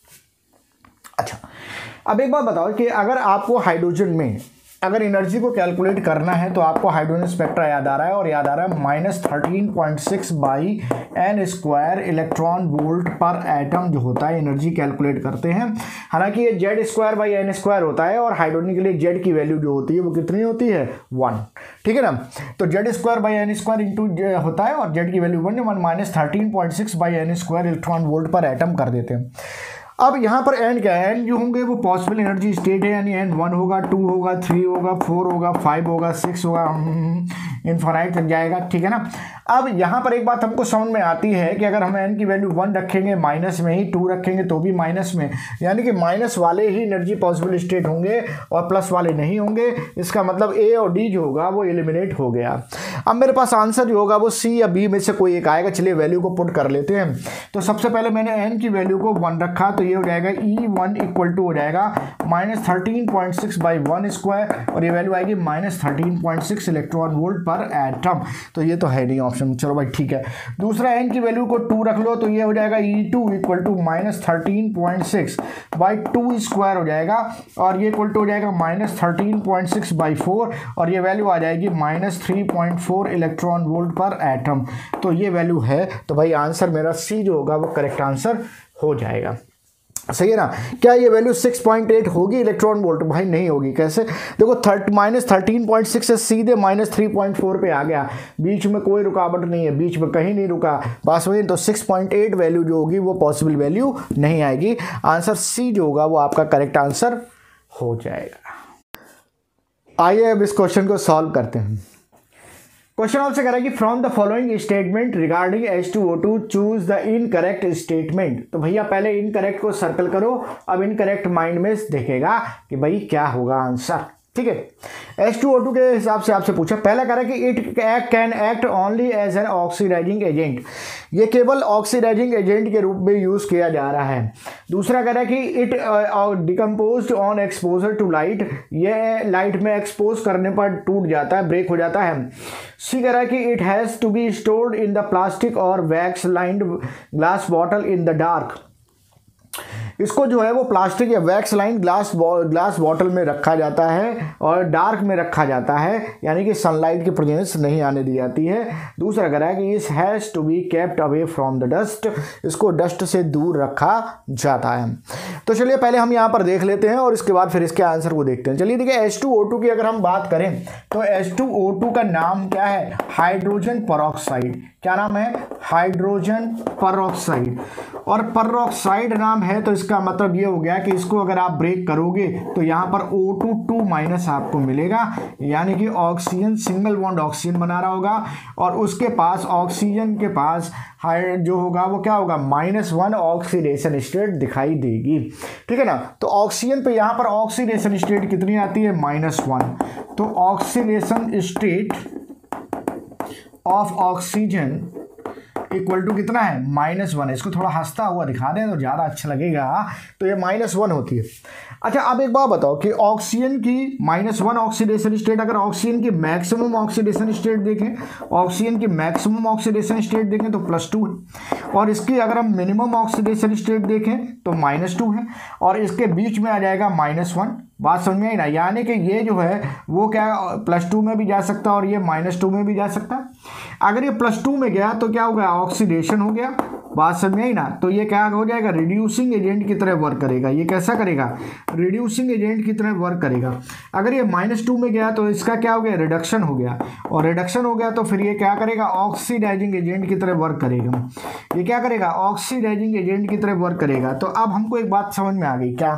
अच्छा, अब एक बात बताओ कि अगर आपको हाइड्रोजन में अगर एनर्जी को कैलकुलेट करना है तो आपको हाइड्रोजन स्पेक्ट्रा याद आ रहा है, और याद आ रहा है minus thirteen point six by N square electron volt पर एटम जो होता है एनर्जी कैलकुलेट करते हैं। हालांकि ये Z square by N square होता है, और हाइड्रोजन के लिए जेड की वैल्यू जो होती है वो कितनी होती है, वन। ठीक है ना, तो Z square by N square into होता है और जेड की value one one minus thirteen point six by N square electron volt पर एटम कर देते हैं। अब यहाँ पर एन क्या है, एन जो होंगे वो पॉसिबल एनर्जी स्टेट है, यानी एन वन होगा, टू होगा, थ्री होगा, फोर होगा, फाइव होगा, सिक्स होगा, इनफाइनाइट तक जाएगा। ठीक है ना, अब यहाँ पर एक बात हमको समझ में आती है कि अगर हम एन की वैल्यू वन रखेंगे माइनस में ही, टू रखेंगे तो भी माइनस में, यानी कि माइनस वाले ही एनर्जी पॉसिबल स्टेट होंगे और प्लस वाले नहीं होंगे। इसका मतलब ए और डी जो होगा वो एलिमिनेट हो गया। अब मेरे पास आंसर जो होगा वो सी या बी में से कोई एक आएगा। चलिए वैल्यू को पुट कर लेते हैं। तो सबसे पहले मैंने एन की वैल्यू को वन रखा, तो ये हो जाएगा ई वन इक्वल टू हो जाएगा minus thirteen point six by one square, और ये वैल्यू आएगी minus thirteen point six electron volt पर एटम। तो ये तो है नहीं ऑप्शन, चलो भाई ठीक है। दूसरा एन की वैल्यू को टू रख लो, तो ये हो जाएगा E two equal to minus thirteen point six by two square हो जाएगा, और ये इक्वल टू हो जाएगा minus thirteen point six by four, और ये वैल्यू आ जाएगी minus three point four electron volt पर एटम। तो ये वैल्यू है, तो भाई आंसर मेरा सी जो होगा वो करेक्ट आंसर हो जाएगा। सही है ना। क्या ये वैल्यू सिक्स पॉइंट एट होगी इलेक्ट्रॉन वोल्ट? भाई नहीं होगी। कैसे? देखो थर्ट माइनस थर्टीन पॉइंट सिक्स से सीधे माइनस थ्री पॉइंट फोर पे आ गया, बीच में कोई रुकावट नहीं है, बीच में कहीं नहीं रुका, बस वही। तो सिक्स पॉइंट एट वैल्यू जो होगी वो पॉसिबल वैल्यू नहीं आएगी। आंसर सी जो होगा वो आपका करेक्ट आंसर हो जाएगा। आइए अब इस क्वेश्चन को सॉल्व करते हैं। क्वेश्चन आपसे कह रहा है कि from the following statement regarding H two O two choose the incorrect statement. तो भैया पहले इनकरेक्ट को सर्कल करो, अब इनकरेक्ट माइंड में देखेगा कि भाई क्या होगा आंसर। ठीक है, एच टू ओ टू के हिसाब से आपसे पूछा। पहला कह रहा है कि it can act only as an oxidising agent, ये केवल ऑक्सीडाइजिंग एजेंट के रूप में यूज किया जा रहा है। दूसरा कह रहा है कि it decomposed on exposure to light, ये लाइट में एक्सपोज करने पर टूट जाता है, ब्रेक हो जाता है। सी कह रहा है कि it has to be stored in the plastic और wax lined glass bottle in the dark, इसको जो है वो प्लास्टिक या wax line glass glass bottle में रखा जाता है और डार्क में रखा जाता है, यानी कि सनलाइट की प्रेजेंस नहीं आने दी जाती है। दूसरा कह रहा है कि इस has to be kept away from the dust, इसको डस्ट से दूर रखा जाता है। तो चलिए पहले हम यहाँ पर देख लेते हैं और इसके बाद फिर इसके आंसर को देखते हैं। चलिए देखिए एच टू ओ टू की अगर हम बात करें तो एच टू ओ टू का नाम क्या है? Hydrogen peroxide. क्या नाम है? Hydrogen peroxide. और परऑक्साइड नाम है तो इसका मतलब ये हो गया कि इसको अगर आप ब्रेक करोगे तो यहाँ पर O टू टू माइनस आपको मिलेगा, यानी कि ऑक्सीजन सिंगल बॉन्ड ऑक्सीजन बना रहा होगा और उसके पास ऑक्सीजन के पास हाइड जो होगा वो क्या होगा? माइनस वन ऑक्सीडेशन स्टेट दिखाई देगी। ठीक है ना। तो ऑक्सीजन पे यहाँ पर ऑक्सीडेशन स्टेट कितनी आती है? Minus one. तो oxidation state of oxygen equal to कितना है? माइनस वन है। इसको थोड़ा हंसता हुआ दिखा दें तो ज़्यादा अच्छा लगेगा। तो ये माइनस वन होती है। अच्छा अब एक बात बताओ कि ऑक्सीजन की माइनस वन ऑक्सीडेशन स्टेट, अगर ऑक्सीजन की मैक्सिमम ऑक्सीडेशन स्टेट देखें, ऑक्सीजन की मैक्सिमम ऑक्सीडेशन स्टेट देखें तो प्लस टू है, और इसकी अगर हम मिनिमम ऑक्सीडेशन स्टेट देखें तो माइनस टू है, और इसके बीच में आ जाएगा माइनस वन। बात समझ में आई ना? यानी कि ये जो है वो क्या प्लस टू में भी जा सकता है और ये माइनस टू में भी जा सकता है। अगर ये प्लस टू में गया तो क्या हो गया? ऑक्सीडेशन हो गया। बात समझ में आई ना? तो ये क्या हो जाएगा? रिड्यूसिंग एजेंट की तरह वर्क करेगा। ये कैसा करेगा? रिड्यूसिंग एजेंट की तरह वर्क करेगा। अगर ये माइनस टू में गया तो इसका क्या हो गया? रिडक्शन हो गया, और रिडक्शन हो गया तो फिर ये क्या करेगा? ऑक्सीडाइजिंग एजेंट की तरह वर्क करेगा। ये क्या करेगा? ऑक्सीडाइजिंग एजेंट की तरह वर्क करेगा। तो अब हमको एक बात समझ में आ गई। क्या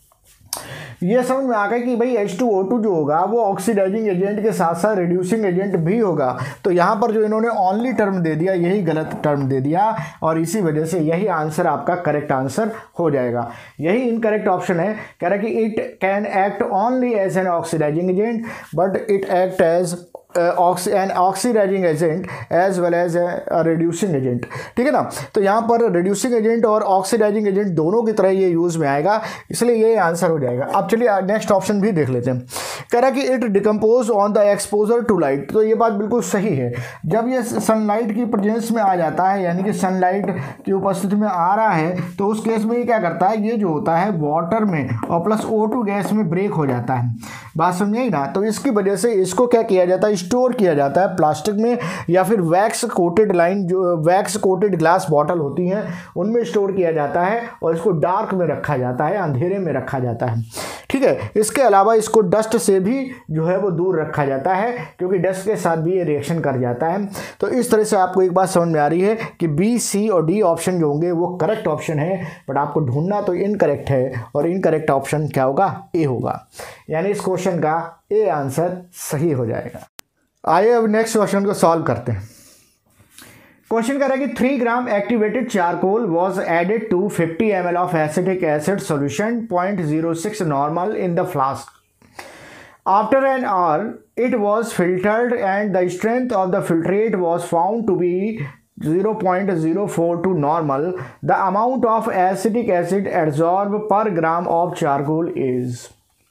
ये समझ में आ गया कि भाई एच टू ओ टू जो होगा वो ऑक्सीडाइजिंग एजेंट के साथ साथ रिड्यूसिंग एजेंट भी होगा। तो यहाँ पर जो इन्होंने ओनली टर्म दे दिया यही गलत टर्म दे दिया, और इसी वजह से यही आंसर आपका करेक्ट आंसर हो जाएगा। यही इनकरेक्ट ऑप्शन है। कह रहा है कि it can act only as an oxidising agent but it act as an oxidising agent as well as reducing agent. ठीक है ना। तो यहाँ पर रिड्यूसिंग एजेंट और ऑक्सीडाइजिंग एजेंट दोनों की तरह ये यूज में आएगा, इसलिए ये आंसर हो जाएगा। अब चलिए नेक्स्ट ऑप्शन भी देख लेते हैं। कह रहा है कि it decompose on the exposure to light. तो ये बात बिल्कुल सही है। जब ये सनलाइट की प्रेजेंस में आ जाता है, यानी कि सनलाइट की उपस्थिति में आ रहा है, तो उस केस में ये क्या करता है? ये जो होता है वाटर में और प्लस ओ टू गैस में ब्रेक हो जाता है। बात समझिए ना। तो इसकी वजह से इसको क्या किया जाता है? स्टोर किया जाता है प्लास्टिक में या फिर वैक्स कोटेड लाइन जो वैक्स कोटेड ग्लास बॉटल होती हैं उनमें स्टोर किया जाता है, और इसको डार्क में रखा जाता है, अंधेरे में रखा जाता है। ठीक है। इसके अलावा इसको डस्ट से भी जो है वो दूर रखा जाता है, क्योंकि डस्ट के साथ भी ये रिएक्शन कर जाता है। तो इस तरह से आपको एक बात समझ में आ रही है कि बी, सी और डी ऑप्शन जो होंगे वो करेक्ट ऑप्शन है, बट आपको ढूंढना तो इनकरेक्ट है, और इनकरेक्ट ऑप्शन क्या होगा? ए होगा। यानी इस क्वेश्चन का ए आंसर सही हो जाएगा। आइए अब नेक्स्ट क्वेश्चन को सॉल्व करते हैं। क्वेश्चन कह रहा है कि three gram activated charcoal was added to fifty M L of acetic acid solution point zero six normal in the flask. After an hour it was filtered and the strength of the filtrate was found to be zero point zero four to normal. The amount of acetic acid adsorbed per gram of charcoal is।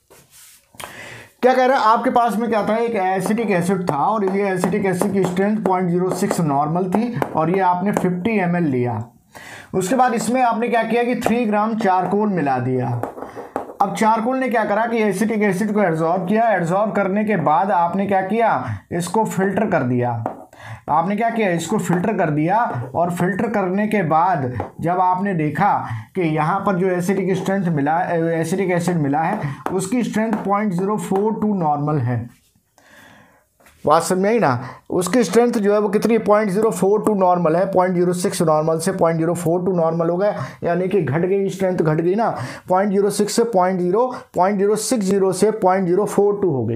क्या कह रहा है? आपके पास में क्या था? एक acetic acid था, और ये एसिटिक एसिड की strength point zero six normal थी, और ये आपने फिफ्टी एम एल लिया। उसके बाद इसमें आपने क्या किया कि थ्री ग्राम चारकोल मिला दिया। अब चारकोल ने क्या करा कि एसिटिक एसिड को एब्जॉर्ब किया। एब्जॉर्ब करने के बाद आपने क्या किया? इसको फिल्टर कर दिया। आपने क्या किया? इसको फिल्टर कर दिया, और फिल्टर करने के बाद जब आपने देखा कि यहाँ पर जो एसिडिक स्ट्रेंथ मिला एसिडिक एसिड मिला है उसकी strength point zero four two normal है। बात समझ में आई ना? उसकी स्ट्रेंथ जो है वो कितनी? Point zero four two normal है। पॉइंट जीरो सिक्स नॉर्मल से point zero four two normal हो गया, यानी कि घट गई, स्ट्रेंथ घट गई ना। पॉइंट जीरो सिक्स से point zero point zero six zero से पॉइंट जीरो फोर टू हो गई।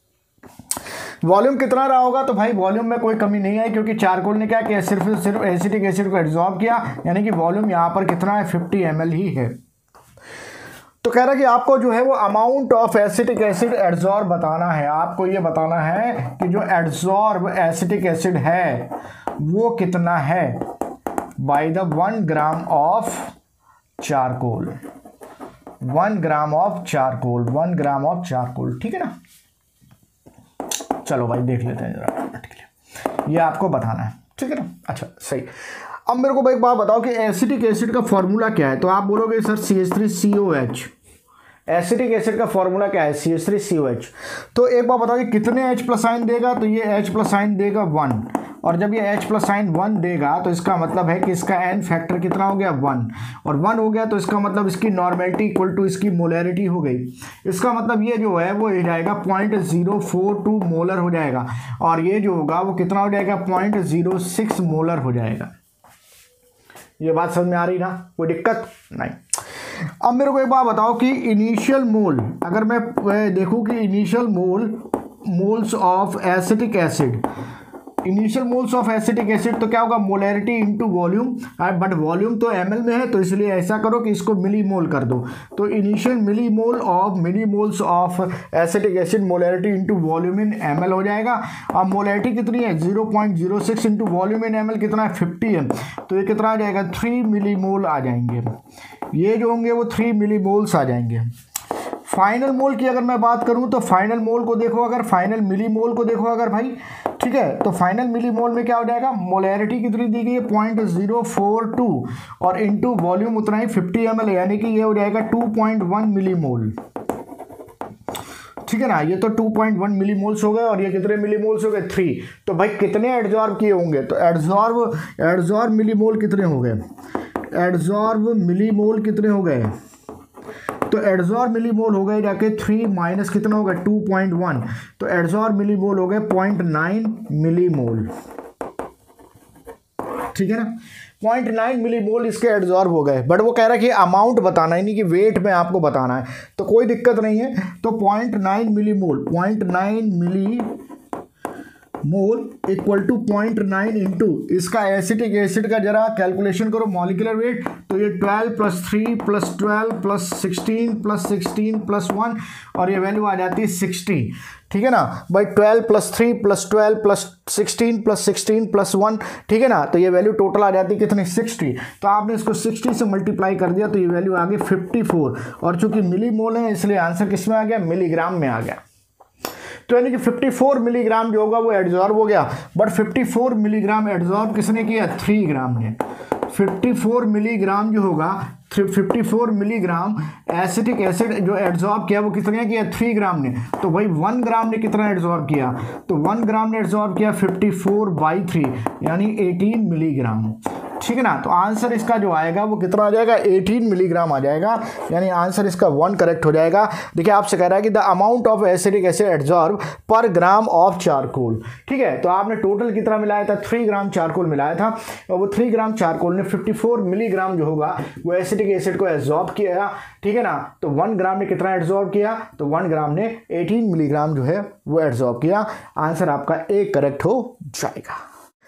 वॉल्यूम कितना रहा होगा? तो भाई वॉल्यूम में कोई कमी नहीं है, क्योंकि चारकोल ने क्या किया? सिर्फ सिर्फ एसिटिक एसिड को एब्जॉर्ब किया, यानी कि वॉल्यूम यहाँ पर कितना है? फिफ्टी एम एल ही है। तो कह रहा है कि आपको जो है वो amount of acetic acid absorb बताना है। आपको ये बताना है कि जो एब्जॉर्ब एसिटिक एसिड है वो कितना है by the one gram of charcoal. One gram of charcoal one gram of charcoal ठीक है ना। चलो भाई देख लेते हैं जरा, ये आपको बताना है, ठीक है ना। अच्छा सही। अब मेरे को भाई एक बात बताओ कि एसिटिक एसिड का फॉर्मूला क्या है, तो आप बोलोगे sir C H three C O H. Acetic acid का फॉर्मूला क्या है, C H three C O H. तो एक बात बताओ कि कितने H प्लस आइन देगा, तो ये H प्लस आइन देगा वन, और जब ये H प्लस आइन वन देगा तो इसका मतलब है कि इसका एन फैक्टर कितना हो गया, वन, और वन हो गया तो इसका मतलब इसकी नॉर्मेलिटी इक्वल टू इसकी मोलैरिटी हो गई। इसका मतलब ये जो है वो हो जाएगा point zero four two molar हो जाएगा, और ये जो होगा वो कितना हो जाएगा, पॉइंट जीरो सिक्स मोलर हो जाएगा। ये बात समझ में आ रही ना, कोई दिक्कत नहीं। अब मेरे को एक बात बताओ कि इनिशियल मोल, अगर मैं देखूं कि initial mole moles of acetic acid, initial moles of acetic acid, तो क्या होगा, molarity into volume, but volume तो एमएल में है तो इसलिए ऐसा करो कि इसको मिली मोल कर दो। तो initial milli mole of milli moles of acetic acid molarity into volume in ML हो जाएगा। अब मोलैरिटी कितनी है, zero point zero six into volume in ML कितना है, फिफ्टी है, तो ये कितना आ जाएगा, थ्री मिली मोल आ जाएंगे। ये जो होंगे वो थ्री मिली मोल्स आ जाएंगे। फाइनल मोल की अगर मैं बात करूं तो फाइनल मोल को देखो, अगर फाइनल मिली मोल को देखो अगर भाई, ठीक है, तो फाइनल मिली मोल में क्या हो जाएगा, मोलैरिटी कितनी दी गई है, पॉइंट जीरो फोर टू, और इनटू वॉल्यूम उतना ही फिफ्टी एम एल, यानी कि ये हो जाएगा two point one milli mole. ठीक है ना, ये तो two point one milli moles हो गए, और ये कितने मिली मोल्स हो गए, थ्री। तो भाई कितने एडजॉर्ब किए होंगे, तो एडजॉर्ब एडजॉर्ब मिली मोल कितने हो गए, एडजॉर्ब मिली मोल कितने हो गए, तो एडजॉर्ब मिली मोल हो गए जाके थ्री माइनस कितना होगा, टू पॉइंट वन, तो एडजॉर्ब मिली मोल हो गए पॉइंट नाइन मिली मोल। ठीक है ना, पॉइंट नाइन मिली मोल इसके एडजॉर्ब हो गए, बट वो कह रहा है कि अमाउंट बताना है, नहीं कि वेट में आपको बताना है, तो कोई दिक्कत नहीं है। तो point nine milli mole point nine milli mole equal to point nine into इसका एसिटिक एसिड का जरा कैलकुलेशन करो मॉलिक्यूलर वेट, तो ये twelve plus three plus twelve plus sixteen plus sixteen plus one, और ये वैल्यू आ जाती है सिक्सटी। ठीक है ना भाई, twelve plus three plus twelve plus sixteen plus sixteen plus one, ठीक है ना, तो ये वैल्यू टोटल आ जाती है कितनी, सिक्सटी। तो आपने इसको सिक्सटी से मल्टीप्लाई कर दिया तो ये वैल्यू आ गई फिफ्टी फोर, और चूंकि मिली मोल है इसलिए आंसर किस में आ गया, मिलीग्राम में आ गया। तो यानी कि चौवन मिलीग्राम जो होगा वो एडजॉर्ब हो गया, बट चौवन मिलीग्राम एडजॉर्ब किसने किया, थ्री ग्राम ने। चौवन मिलीग्राम जो होगा, चौवन मिलीग्राम एसिटिक एसिड जो एडजॉर्ब किया वो कितने किया, थ्री ग्राम ने। तो भाई वन ग्राम ने कितना एडजॉर्ब किया, तो वन ग्राम ने एडजॉर्ब किया फिफ्टी फोर बाई थ्री, यानी एटीन मिलीग्राम। ठीक है ना, तो आंसर इसका जो आएगा वो कितना आ जाएगा, एटीन मिलीग्राम आ जाएगा, यानी आंसर इसका वन करेक्ट हो जाएगा। देखिए आपसे कह रहा है कि the amount of acetic acid adsorb per gram of charcoal. ठीक है, तो आपने टोटल कितना मिलाया था, थ्री ग्राम चारकोल मिलाया था, और वो थ्री ग्राम चारकोल ने फिफ्टी फोर मिलीग्राम जो होगा वो एसिटिक एसिड को एब्जॉर्ब किया। ठीक है ना, तो वन ग्राम ने कितना एब्जॉर्ब किया, तो वन ग्राम ने एटीन मिलीग्राम जो है वो एब्जॉर्ब किया। आंसर आपका एक करेक्ट हो जाएगा।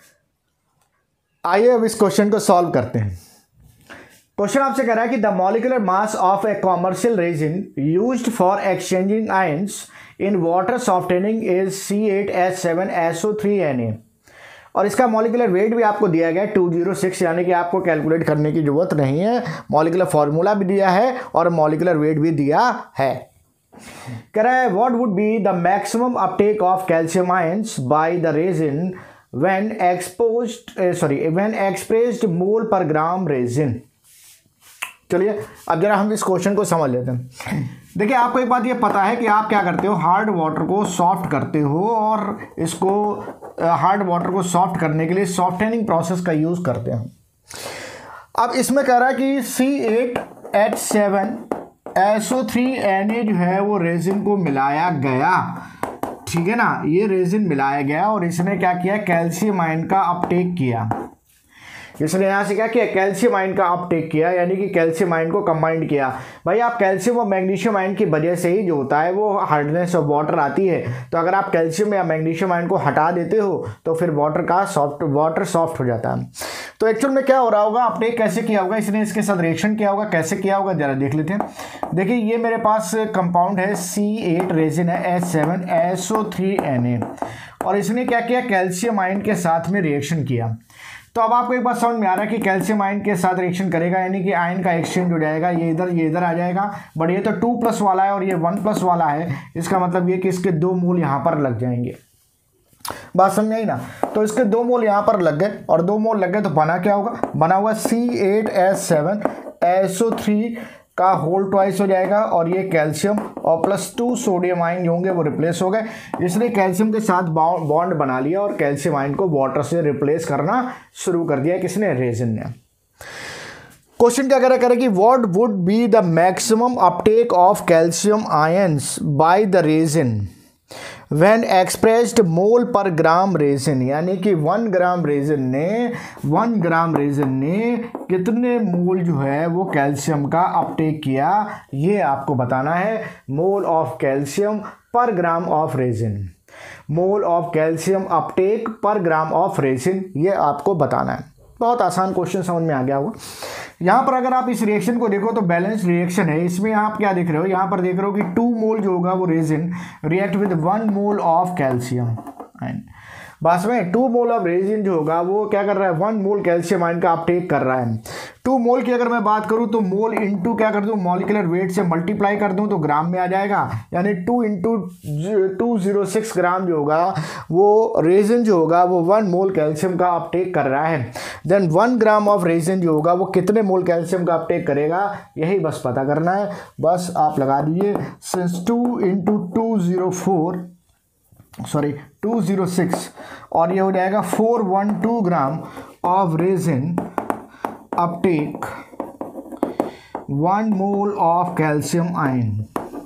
आइए अब इस क्वेश्चन को सॉल्व करते हैं। क्वेश्चन आपसे कह रहा है कि the molecular mass of a commercial resin used for exchanging ions in water softening is C eight H seven S O three N A, और इसका मॉलिक्यूलर वेट भी आपको दिया गया है टू जीरो सिक्स, यानी कि आपको कैलकुलेट करने की जरूरत नहीं है, मॉलिक्यूलर फार्मूला भी दिया है और मॉलिक्यूलर वेट भी दिया है। कह रहा है what would be the maximum uptake of calcium ions by the resin when exposed uh, sorry when expressed mole per gram resin। चलिए अब जरा हम इस क्वेश्चन को समझ लेते हैं। देखिए आपको एक बात ये पता है कि आप क्या करते हो, हार्ड वाटर को सॉफ्ट करते हो, और इसको हार्ड वाटर को सॉफ्ट करने के लिए सॉफ्टनिंग प्रोसेस का यूज करते हैं। अब इसमें कह रहा है कि C eight H seven S O three N A जो है वो रेजिन को मिलाया गया। ठीक है ना, ये रेजिन मिलाया गया और इसने क्या किया, कैल्शियम आयन का अपटेक किया। इसने यहाँ से क्या किया, कैल्शियम आयन का अपटेक किया, यानी कि कैल्शियम आयन को कंबाइंड किया। भाई आप कैल्शियम और मैग्नीशियम आयन की वजह से ही जो होता है वो हार्डनेस ऑफ वाटर आती है। तो अगर आप कैल्शियम या मैग्नीशियम आयन को हटा देते हो तो फिर वाटर का सॉफ्ट वाटर सॉफ्ट हो जाता है। तो एक्चुअल में क्या हो रहा होगा, अपटेक कैसे किया होगा, इसने इसके साथ रिएक्शन किया होगा, कैसे किया होगा जरा देख लेते हैं। देखिए ये मेरे पास कंपाउंड है सी एट रेजिन है H seven S O three N A, और इसने क्या किया, कैल्शियम आयन के साथ में रिएक्शन किया। तो अब आपको एक बात समझ में आ रहा है कि कैल्शियम आयन के साथ रिएक्शन करेगा, यानी कि आयन का एक्सचेंज हो जाएगा, ये इधर ये इधर आ जाएगा, बट ये तो टू प्लस वाला है और ये वन प्लस वाला है, इसका मतलब ये कि इसके दो मोल यहाँ पर लग जाएंगे। बात समझ आई ना। तो इसके दो मोल यहाँ पर लग गए और दो मोल लग गए तो बना क्या होगा, बना हुआ C eight S seven S O three का होल ट्वाइस हो जाएगा और ये कैल्शियम और प्लस टू सोडियम आयन जो होंगे वो रिप्लेस हो गए। इसने कैल्शियम के साथ बॉन्ड बना लिया और कैल्शियम आयन को वाटर से रिप्लेस करना शुरू कर दिया किसने, रेजिन ने। क्वेश्चन क्या करा करे कि what would be the maximum uptake of calcium ions by the resin when expressed mole per gram resin, यानी कि वन ग्राम रेजिन ने वन ग्राम रेजिन ने कितने मोल जो है वो कैल्शियम का अपटेक किया, ये आपको बताना है। मोल of calcium per gram of resin, mole of calcium uptake per gram of resin, ये आपको बताना है। बहुत आसान क्वेश्चन, समझ में आ गया होगा। यहाँ पर अगर आप इस रिएक्शन को देखो तो बैलेंस रिएक्शन है। इसमें आप क्या देख रहे हो, यहाँ पर देख रहे हो कि टू मोल जो होगा वो resin react with one mole of calcium ion. बस में टू मोल ऑफ रेजिन जो होगा वो क्या कर रहा है, वन मोल कैल्शियम आयन का अपटेक कर रहा है। टू मोल की अगर मैं बात करूँ तो मोल इंटू क्या कर दूँ, मॉलिक्यूलर वेट से मल्टीप्लाई कर दूँ तो ग्राम में आ जाएगा, यानी two into two zero six gram जो होगा वो रेजिन जो होगा वो वन मोल कैल्शियम का अपटेक कर रहा है। Then one gram of resin जो होगा वो कितने मोल कैल्शियम का अपटेक करेगा, यही बस पता करना है। बस आप लगा दीजिए since two into two zero four sorry two zero six और ये हो जाएगा four one two gram of resin uptake one mole of calcium ion.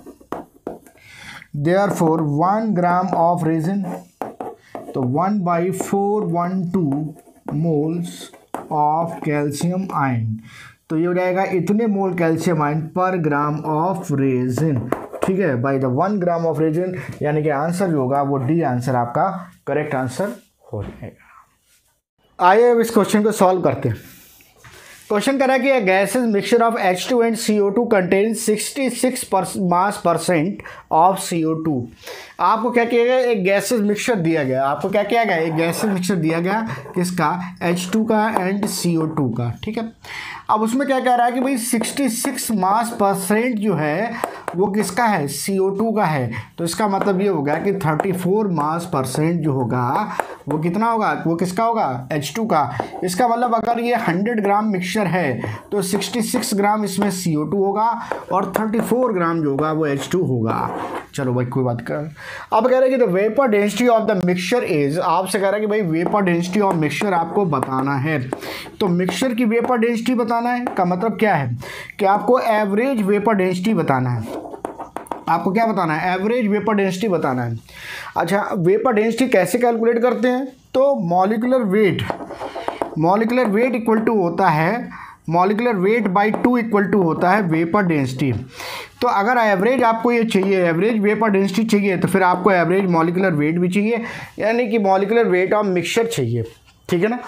Therefore one gram of resin तो one by four one two moles of calcium ion, तो ये हो जाएगा इतने मोल कैल्शियम आयन पर ग्राम ऑफ रेजिन, ठीक है, by the one gram of resin, यानी कि आंसर जो होगा वो डी आंसर आपका करेक्ट आंसर हो जाएगा। आइए अब इस क्वेश्चन को सॉल्व करते हैं। क्वेश्चन करा कि gases mixture of H two and C O two contain sixty six mass percent of C O two. आपको क्या किया गया, एक गैसेज मिक्सचर दिया गया, आपको क्या किया गया, एक गैसेज मिक्सचर दिया गया किसका, एच टू का एंड सी ओ टू का, ठीक है। अब उसमें क्या कह रहा है कि भाई सिक्सटी सिक्स मास परसेंट जो है वो किसका है, सी ओ टू का है, तो इसका मतलब ये होगा कि थर्टी फोर मास परसेंट जो होगा वो कितना होगा, वो किसका होगा, एच टू का। इसका मतलब अगर ये हंड्रेड ग्राम मिक्सचर है तो सिक्सटी सिक्स ग्राम इसमें सी ओ टू होगा और थर्टी फोर ग्राम जो होगा वो एच टू होगा। चलो भाई कोई बात कर। अब कह रहे हैं कि the vapour density of the mixture is, आपसे कह रहा है कि भाई वेपर डेंसिटी ऑफ मिक्सचर आपको बताना है। तो मिक्सचर की वेपर डेंसिटी बताना है का मतलब क्या है कि आपको एवरेज वेपर डेंसिटी बताना है। आपको क्या बताना है, एवरेज वेपर डेंसिटी बताना है। अच्छा, वेपर डेंसिटी कैसे कैलकुलेट करते हैं, तो molecular weight, molecular weight equal to होता है, molecular weight by two equal to होता है वेपर डेंसिटी। तो अगर एवरेज आपको ये चाहिए, एवरेज वेपर डेंसिटी चाहिए, तो फिर आपको एवरेज मॉलिक्यूलर वेट भी चाहिए, यानी कि मॉलिक्यूलर वेट ऑफ मिक्सचर चाहिए, ठीक है ना।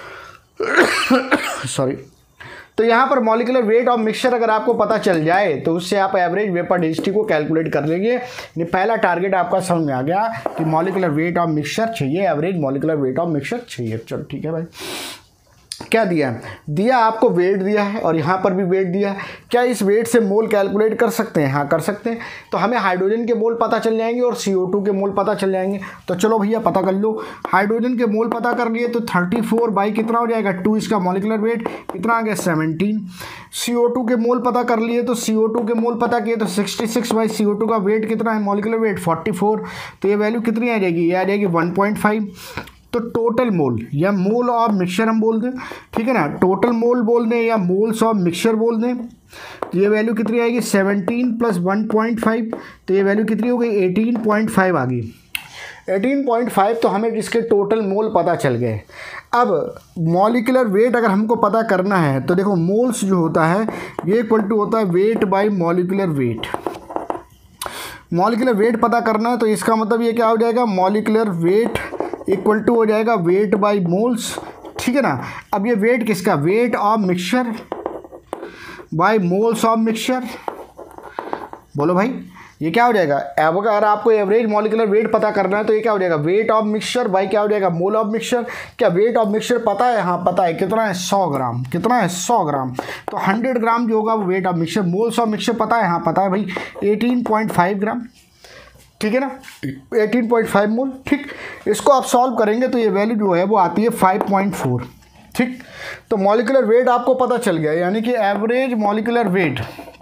सॉरी, तो यहाँ पर मॉलिक्यूलर वेट ऑफ मिक्सचर अगर आपको पता चल जाए तो उससे आप एवरेज वेपर डेंसिटी को कैलकुलेट कर लेंगे। ये पहला टारगेट आपका समझ में आ गया कि मॉलिक्यूलर वेट ऑफ मिक्सचर चाहिए, average molecular weight of mixture चाहिए। चलो ठीक है भाई, क्या दिया है, दिया आपको वेट दिया है और यहाँ पर भी वेट दिया है। क्या इस वेट से मोल कैलकुलेट कर सकते हैं, हाँ कर सकते हैं। तो हमें हाइड्रोजन के मोल पता चल जाएंगे और सी ओ टू के मोल पता चल जाएंगे। तो चलो भैया पता कर लो, हाइड्रोजन के मोल पता कर लिए तो थर्टी फोर बाई कितना हो जाएगा, टू इसका मॉलिक्यूलर वेट कितना आ गया, सेवनटीन। सी ओ टू के मोल पता कर लिए तो सी ओ टू के मोल पता किए तो sixty six by C O two का वेट कितना है, मॉलिक्यूलर वेट फोर्टी फोर। तो ये वैल्यू कितनी आ जाएगी, ये आ जाएगी वन पॉइंट फाइव। तो टोटल मोल या मोल ऑफ मिक्सचर हम बोल दें, ठीक है ना, टोटल मोल बोल दें या मोल्स ऑफ मिक्सचर बोल दें, तो ये वैल्यू कितनी आएगी, seventeen plus one point five, तो ये वैल्यू कितनी हो गई, एटीन पॉइंट फाइव आ गई। एटीन पॉइंट फाइव तो हमें इसके टोटल मोल पता चल गए। अब मॉलिक्यूलर वेट अगर हमको पता करना है तो देखो मोल्स जो होता है ये इक्वल टू होता है weight by molecular weight. Molecular weight पता करना है तो इसका मतलब ये क्या हो जाएगा, मॉलिक्यूलर वेट इक्वल टू हो जाएगा वेट बाई मोल्स, ठीक है ना। अब ये वेट किसका, weight of mixture by moles of mixture, बोलो भाई ये क्या हो जाएगा। अब अगर आपको एवरेज मॉलिक्यूलर वेट पता करना है तो ये क्या हो जाएगा, वेट ऑफ मिक्सचर बाई क्या हो जाएगा, मोल ऑफ मिक्सचर। क्या वेट ऑफ मिक्सचर पता है, हाँ पता है, कितना है, सौ ग्राम, कितना है, सौ ग्राम। तो हंड्रेड ग्राम जो होगा वो weight of mixture. Moles of mixture पता है, हाँ पता है भाई, एटीन पॉइंट फाइव ग्राम। ठीक है ना, एटीन पॉइंट फाइव मोल। ठीक, इसको आप सॉल्व करेंगे तो ये वैल्यू जो है वो आती है फाइव पॉइंट फोर। ठीक, तो मॉलिक्यूलर वेट आपको पता चल गया, यानी कि एवरेज मॉलिक्यूलर वेट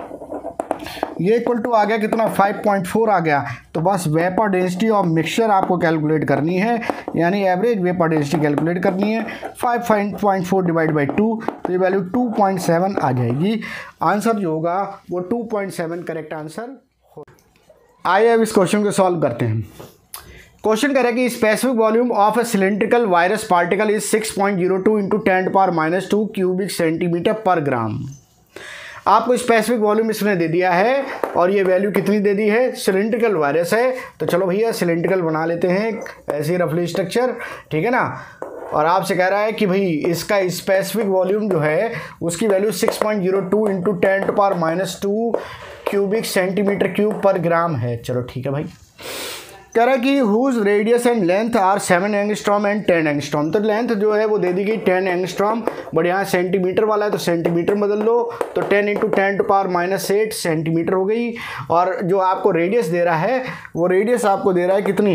ये इक्वल टू आ गया कितना, फाइव पॉइंट फोर आ गया। तो बस वेपर डेंसिटी ऑफ मिक्सचर आपको कैलकुलेट करनी है, यानी एवरेज वेपर डेंसिटी कैलकुलेट करनी है। Five point four divide by two, तो ये वैल्यू टू पॉइंट सेवन आ जाएगी। आंसर जो होगा वो two point seven correct answer हो। आइए अब इस क्वेश्चन को सॉल्व करते हैं। क्वेश्चन कह रहा है कि specific volume of a cylindrical virus particle is six point zero two into ten power minus two cubic centimetre per gram. आपको स्पेसिफिक वॉल्यूम इसने दे दिया है और ये वैल्यू कितनी दे दी है, सिलेंड्रिकल वायरस है, तो चलो भैया सिलेंड्रिकल बना लेते हैं ऐसे रफली स्ट्रक्चर, ठीक है ना। और आपसे कह रहा है कि भाई इसका स्पेसिफिक वॉल्यूम जो है उसकी value six point zero two into ten to power minus two cubic centimetre cube per gram है। चलो ठीक है भाई। कह रहा है कि whose radius and length are seven angstrom and ten angstrom. तो लेंथ जो है वो दे दी गई टेन एंगस्ट्रॉम, बट यहाँ सेंटीमीटर वाला है तो सेंटीमीटर बदल लो, तो ten into ten to power minus eight centimetre हो गई। और जो आपको रेडियस दे रहा है वो रेडियस आपको दे रहा है कितनी,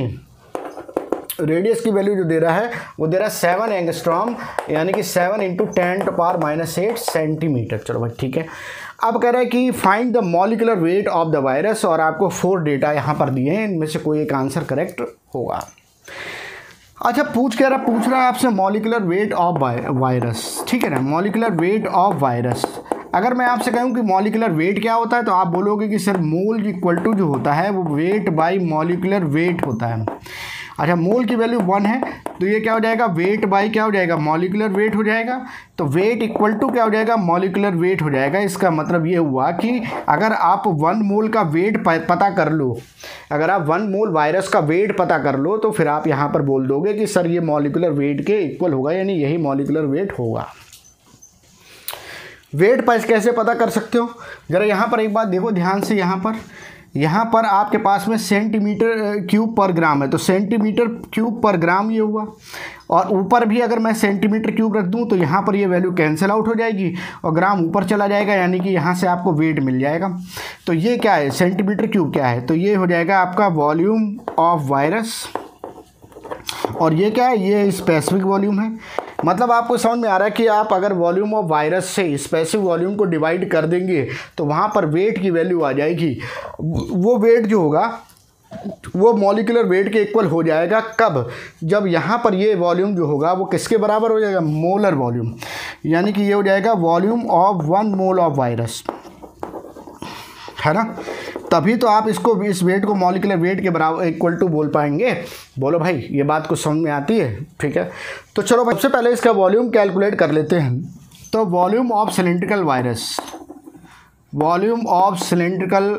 रेडियस की वैल्यू जो दे रहा है वो दे रहा है सेवन एंगस्ट्रॉम, यानी कि seven into ten to power minus eight centimetre. चलो भाई ठीक है। अब कह रहा है कि find the molecular weight of the virus, और आपको फोर डेटा यहाँ पर दिए हैं, इनमें से कोई एक आंसर करेक्ट होगा। अच्छा पूछ कह रहा पूछ रहा है आपसे मॉलिक्यूलर वेट ऑफ वायरस, ठीक है ना, मॉलिक्यूलर वेट ऑफ वायरस। अगर मैं आपसे कहूँ कि मॉलिक्यूलर वेट क्या होता है तो आप बोलोगे कि सर मोल इक्वल टू जो होता है वो वेट बाई मॉलिक्यूलर वेट होता है। अच्छा मोल की वैल्यू वन है तो ये क्या हो जाएगा, वेट बाई क्या हो जाएगा, मॉलिक्यूलर वेट हो जाएगा। तो वेट इक्वल टू क्या हो जाएगा, मॉलिक्यूलर वेट हो जाएगा। इसका मतलब ये हुआ कि अगर आप वन मोल का वेट पता कर लो, अगर आप वन मोल वायरस का वेट पता कर लो तो फिर आप यहाँ पर बोल दोगे कि सर ये मॉलिक्यूलर वेट के इक्वल होगा, यानी यही मॉलिक्यूलर वेट होगा। वेट पर कैसे पता कर सकते हो, ज़रा यहाँ पर एक बात देखो ध्यान से। यहाँ पर यहाँ पर आपके पास में सेंटीमीटर क्यूब पर ग्राम है, तो सेंटीमीटर क्यूब पर ग्राम ये हुआ, और ऊपर भी अगर मैं सेंटीमीटर क्यूब रख दूँ तो यहाँ पर ये वैल्यू कैंसिल आउट हो जाएगी और ग्राम ऊपर चला जाएगा, यानी कि यहाँ से आपको वेट मिल जाएगा। तो ये क्या है, सेंटीमीटर क्यूब क्या है, तो ये हो जाएगा आपका वॉल्यूम ऑफ वायरस, और ये क्या है, ये स्पेसिफिक वॉल्यूम है। मतलब आपको समझ में आ रहा है कि आप अगर वॉल्यूम ऑफ वायरस से स्पेसिफिक वॉल्यूम को डिवाइड कर देंगे तो वहाँ पर वेट की वैल्यू आ जाएगी। वो वेट जो होगा वो मॉलिक्यूलर वेट के इक्वल हो जाएगा। कब, जब यहाँ पर ये वॉल्यूम जो होगा वो किसके बराबर हो जाएगा, मोलर वॉल्यूम, यानी कि ये हो जाएगा volume of one mole of virus, है ना। तभी तो आप इसको इस वेट को मॉलिक्यूलर वेट के बराबर इक्वल टू बोल पाएंगे। बोलो भाई ये बात को समझ में आती है, ठीक है। तो चलो सबसे पहले इसका वॉल्यूम कैलकुलेट कर लेते हैं। तो volume of cylindrical virus, volume of cylindrical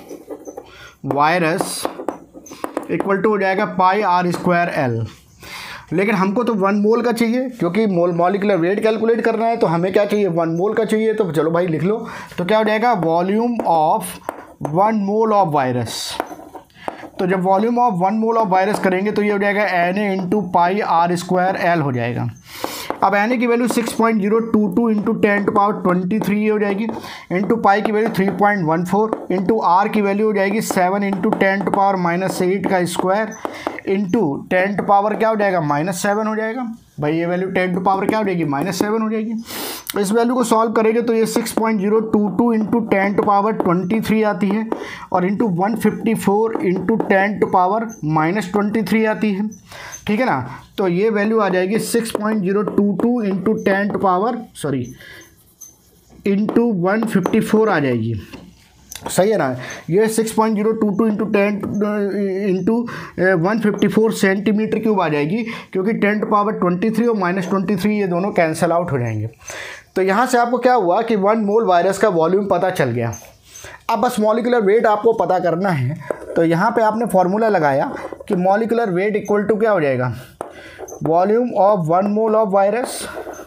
virus equal to हो जाएगा पाई आर स्क्वायर एल। लेकिन हमको तो वन मोल का चाहिए, क्योंकि मोल मॉलिक्यूलर वेट कैलकुलेट करना है, तो हमें क्या चाहिए, वन मोल का चाहिए। तो चलो भाई लिख लो, तो क्या हो जाएगा, volume of one mole of virus. तो जब volume of one mole of virus करेंगे तो ये हो जाएगा N A into pi r square l हो जाएगा। अब एन ए की value six point zero two two into ten to power twenty three हो जाएगी, इंटू पाई की value three point one four, into are की वैल्यू हो जाएगी seven into ten to power minus eight का square, into ten to power क्या हो जाएगा, माइनस सेवन हो जाएगा। भाई ये वैल्यू टेन टू पावर क्या हो जाएगी, माइनस सेवन हो जाएगी। इस वैल्यू को सॉल्व करेंगे तो ये six point zero two two into ten to power twenty three आती है, और into one fifty four into ten to power minus twenty three आती है, ठीक है ना। तो ये वैल्यू आ जाएगी six point zero two two into ten to power sorry into one fifty four आ जाएगी, सही है ना। ये six point zero two two into ten into one fifty four centimetre cube आ जाएगी, क्योंकि ten to power twenty three और माइनस ट्वेंटी थ्री ये दोनों कैंसिल आउट हो जाएंगे। तो यहाँ से आपको क्या हुआ कि वन मोल वायरस का वॉल्यूम पता चल गया। अब बस मॉलिक्यूलर वेट आपको पता करना है, तो यहाँ पे आपने फॉर्मूला लगाया कि मॉलिक्यूलर वेट इक्वल टू क्या हो जाएगा, volume of one mole of virus,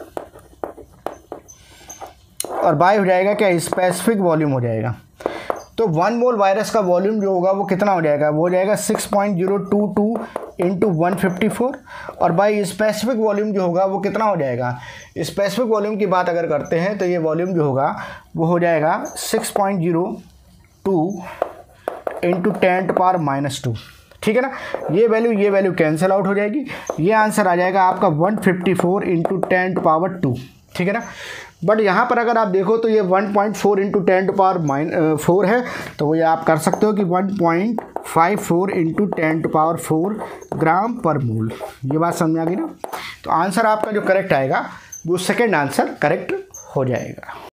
और बाय हो जाएगा क्या, स्पेसिफिक वॉल्यूम हो जाएगा। तो वन मोल वायरस का वॉल्यूम जो होगा वो कितना हो जाएगा, वो हो जाएगा six point zero two two into one fifty four, और बाई स्पेसिफिक वॉल्यूम जो होगा वो कितना हो जाएगा। स्पेसिफिक वॉल्यूम की बात अगर करते हैं तो ये वॉल्यूम जो होगा वो हो जाएगा six point zero two into ten to power minus two, ठीक है ना। ये वैल्यू ये वैल्यू कैंसिल आउट हो जाएगी, ये आंसर आ जाएगा आपका one fifty four into ten to power two, ठीक है ना। बट यहाँ पर अगर आप देखो तो ये one point four into ten to power minus four है, तो ये आप कर सकते हो कि one point five four into ten to power four gram per mole. ये बात समझ आ गई ना। तो आंसर आपका जो करेक्ट आएगा वो सेकेंड आंसर करेक्ट हो जाएगा।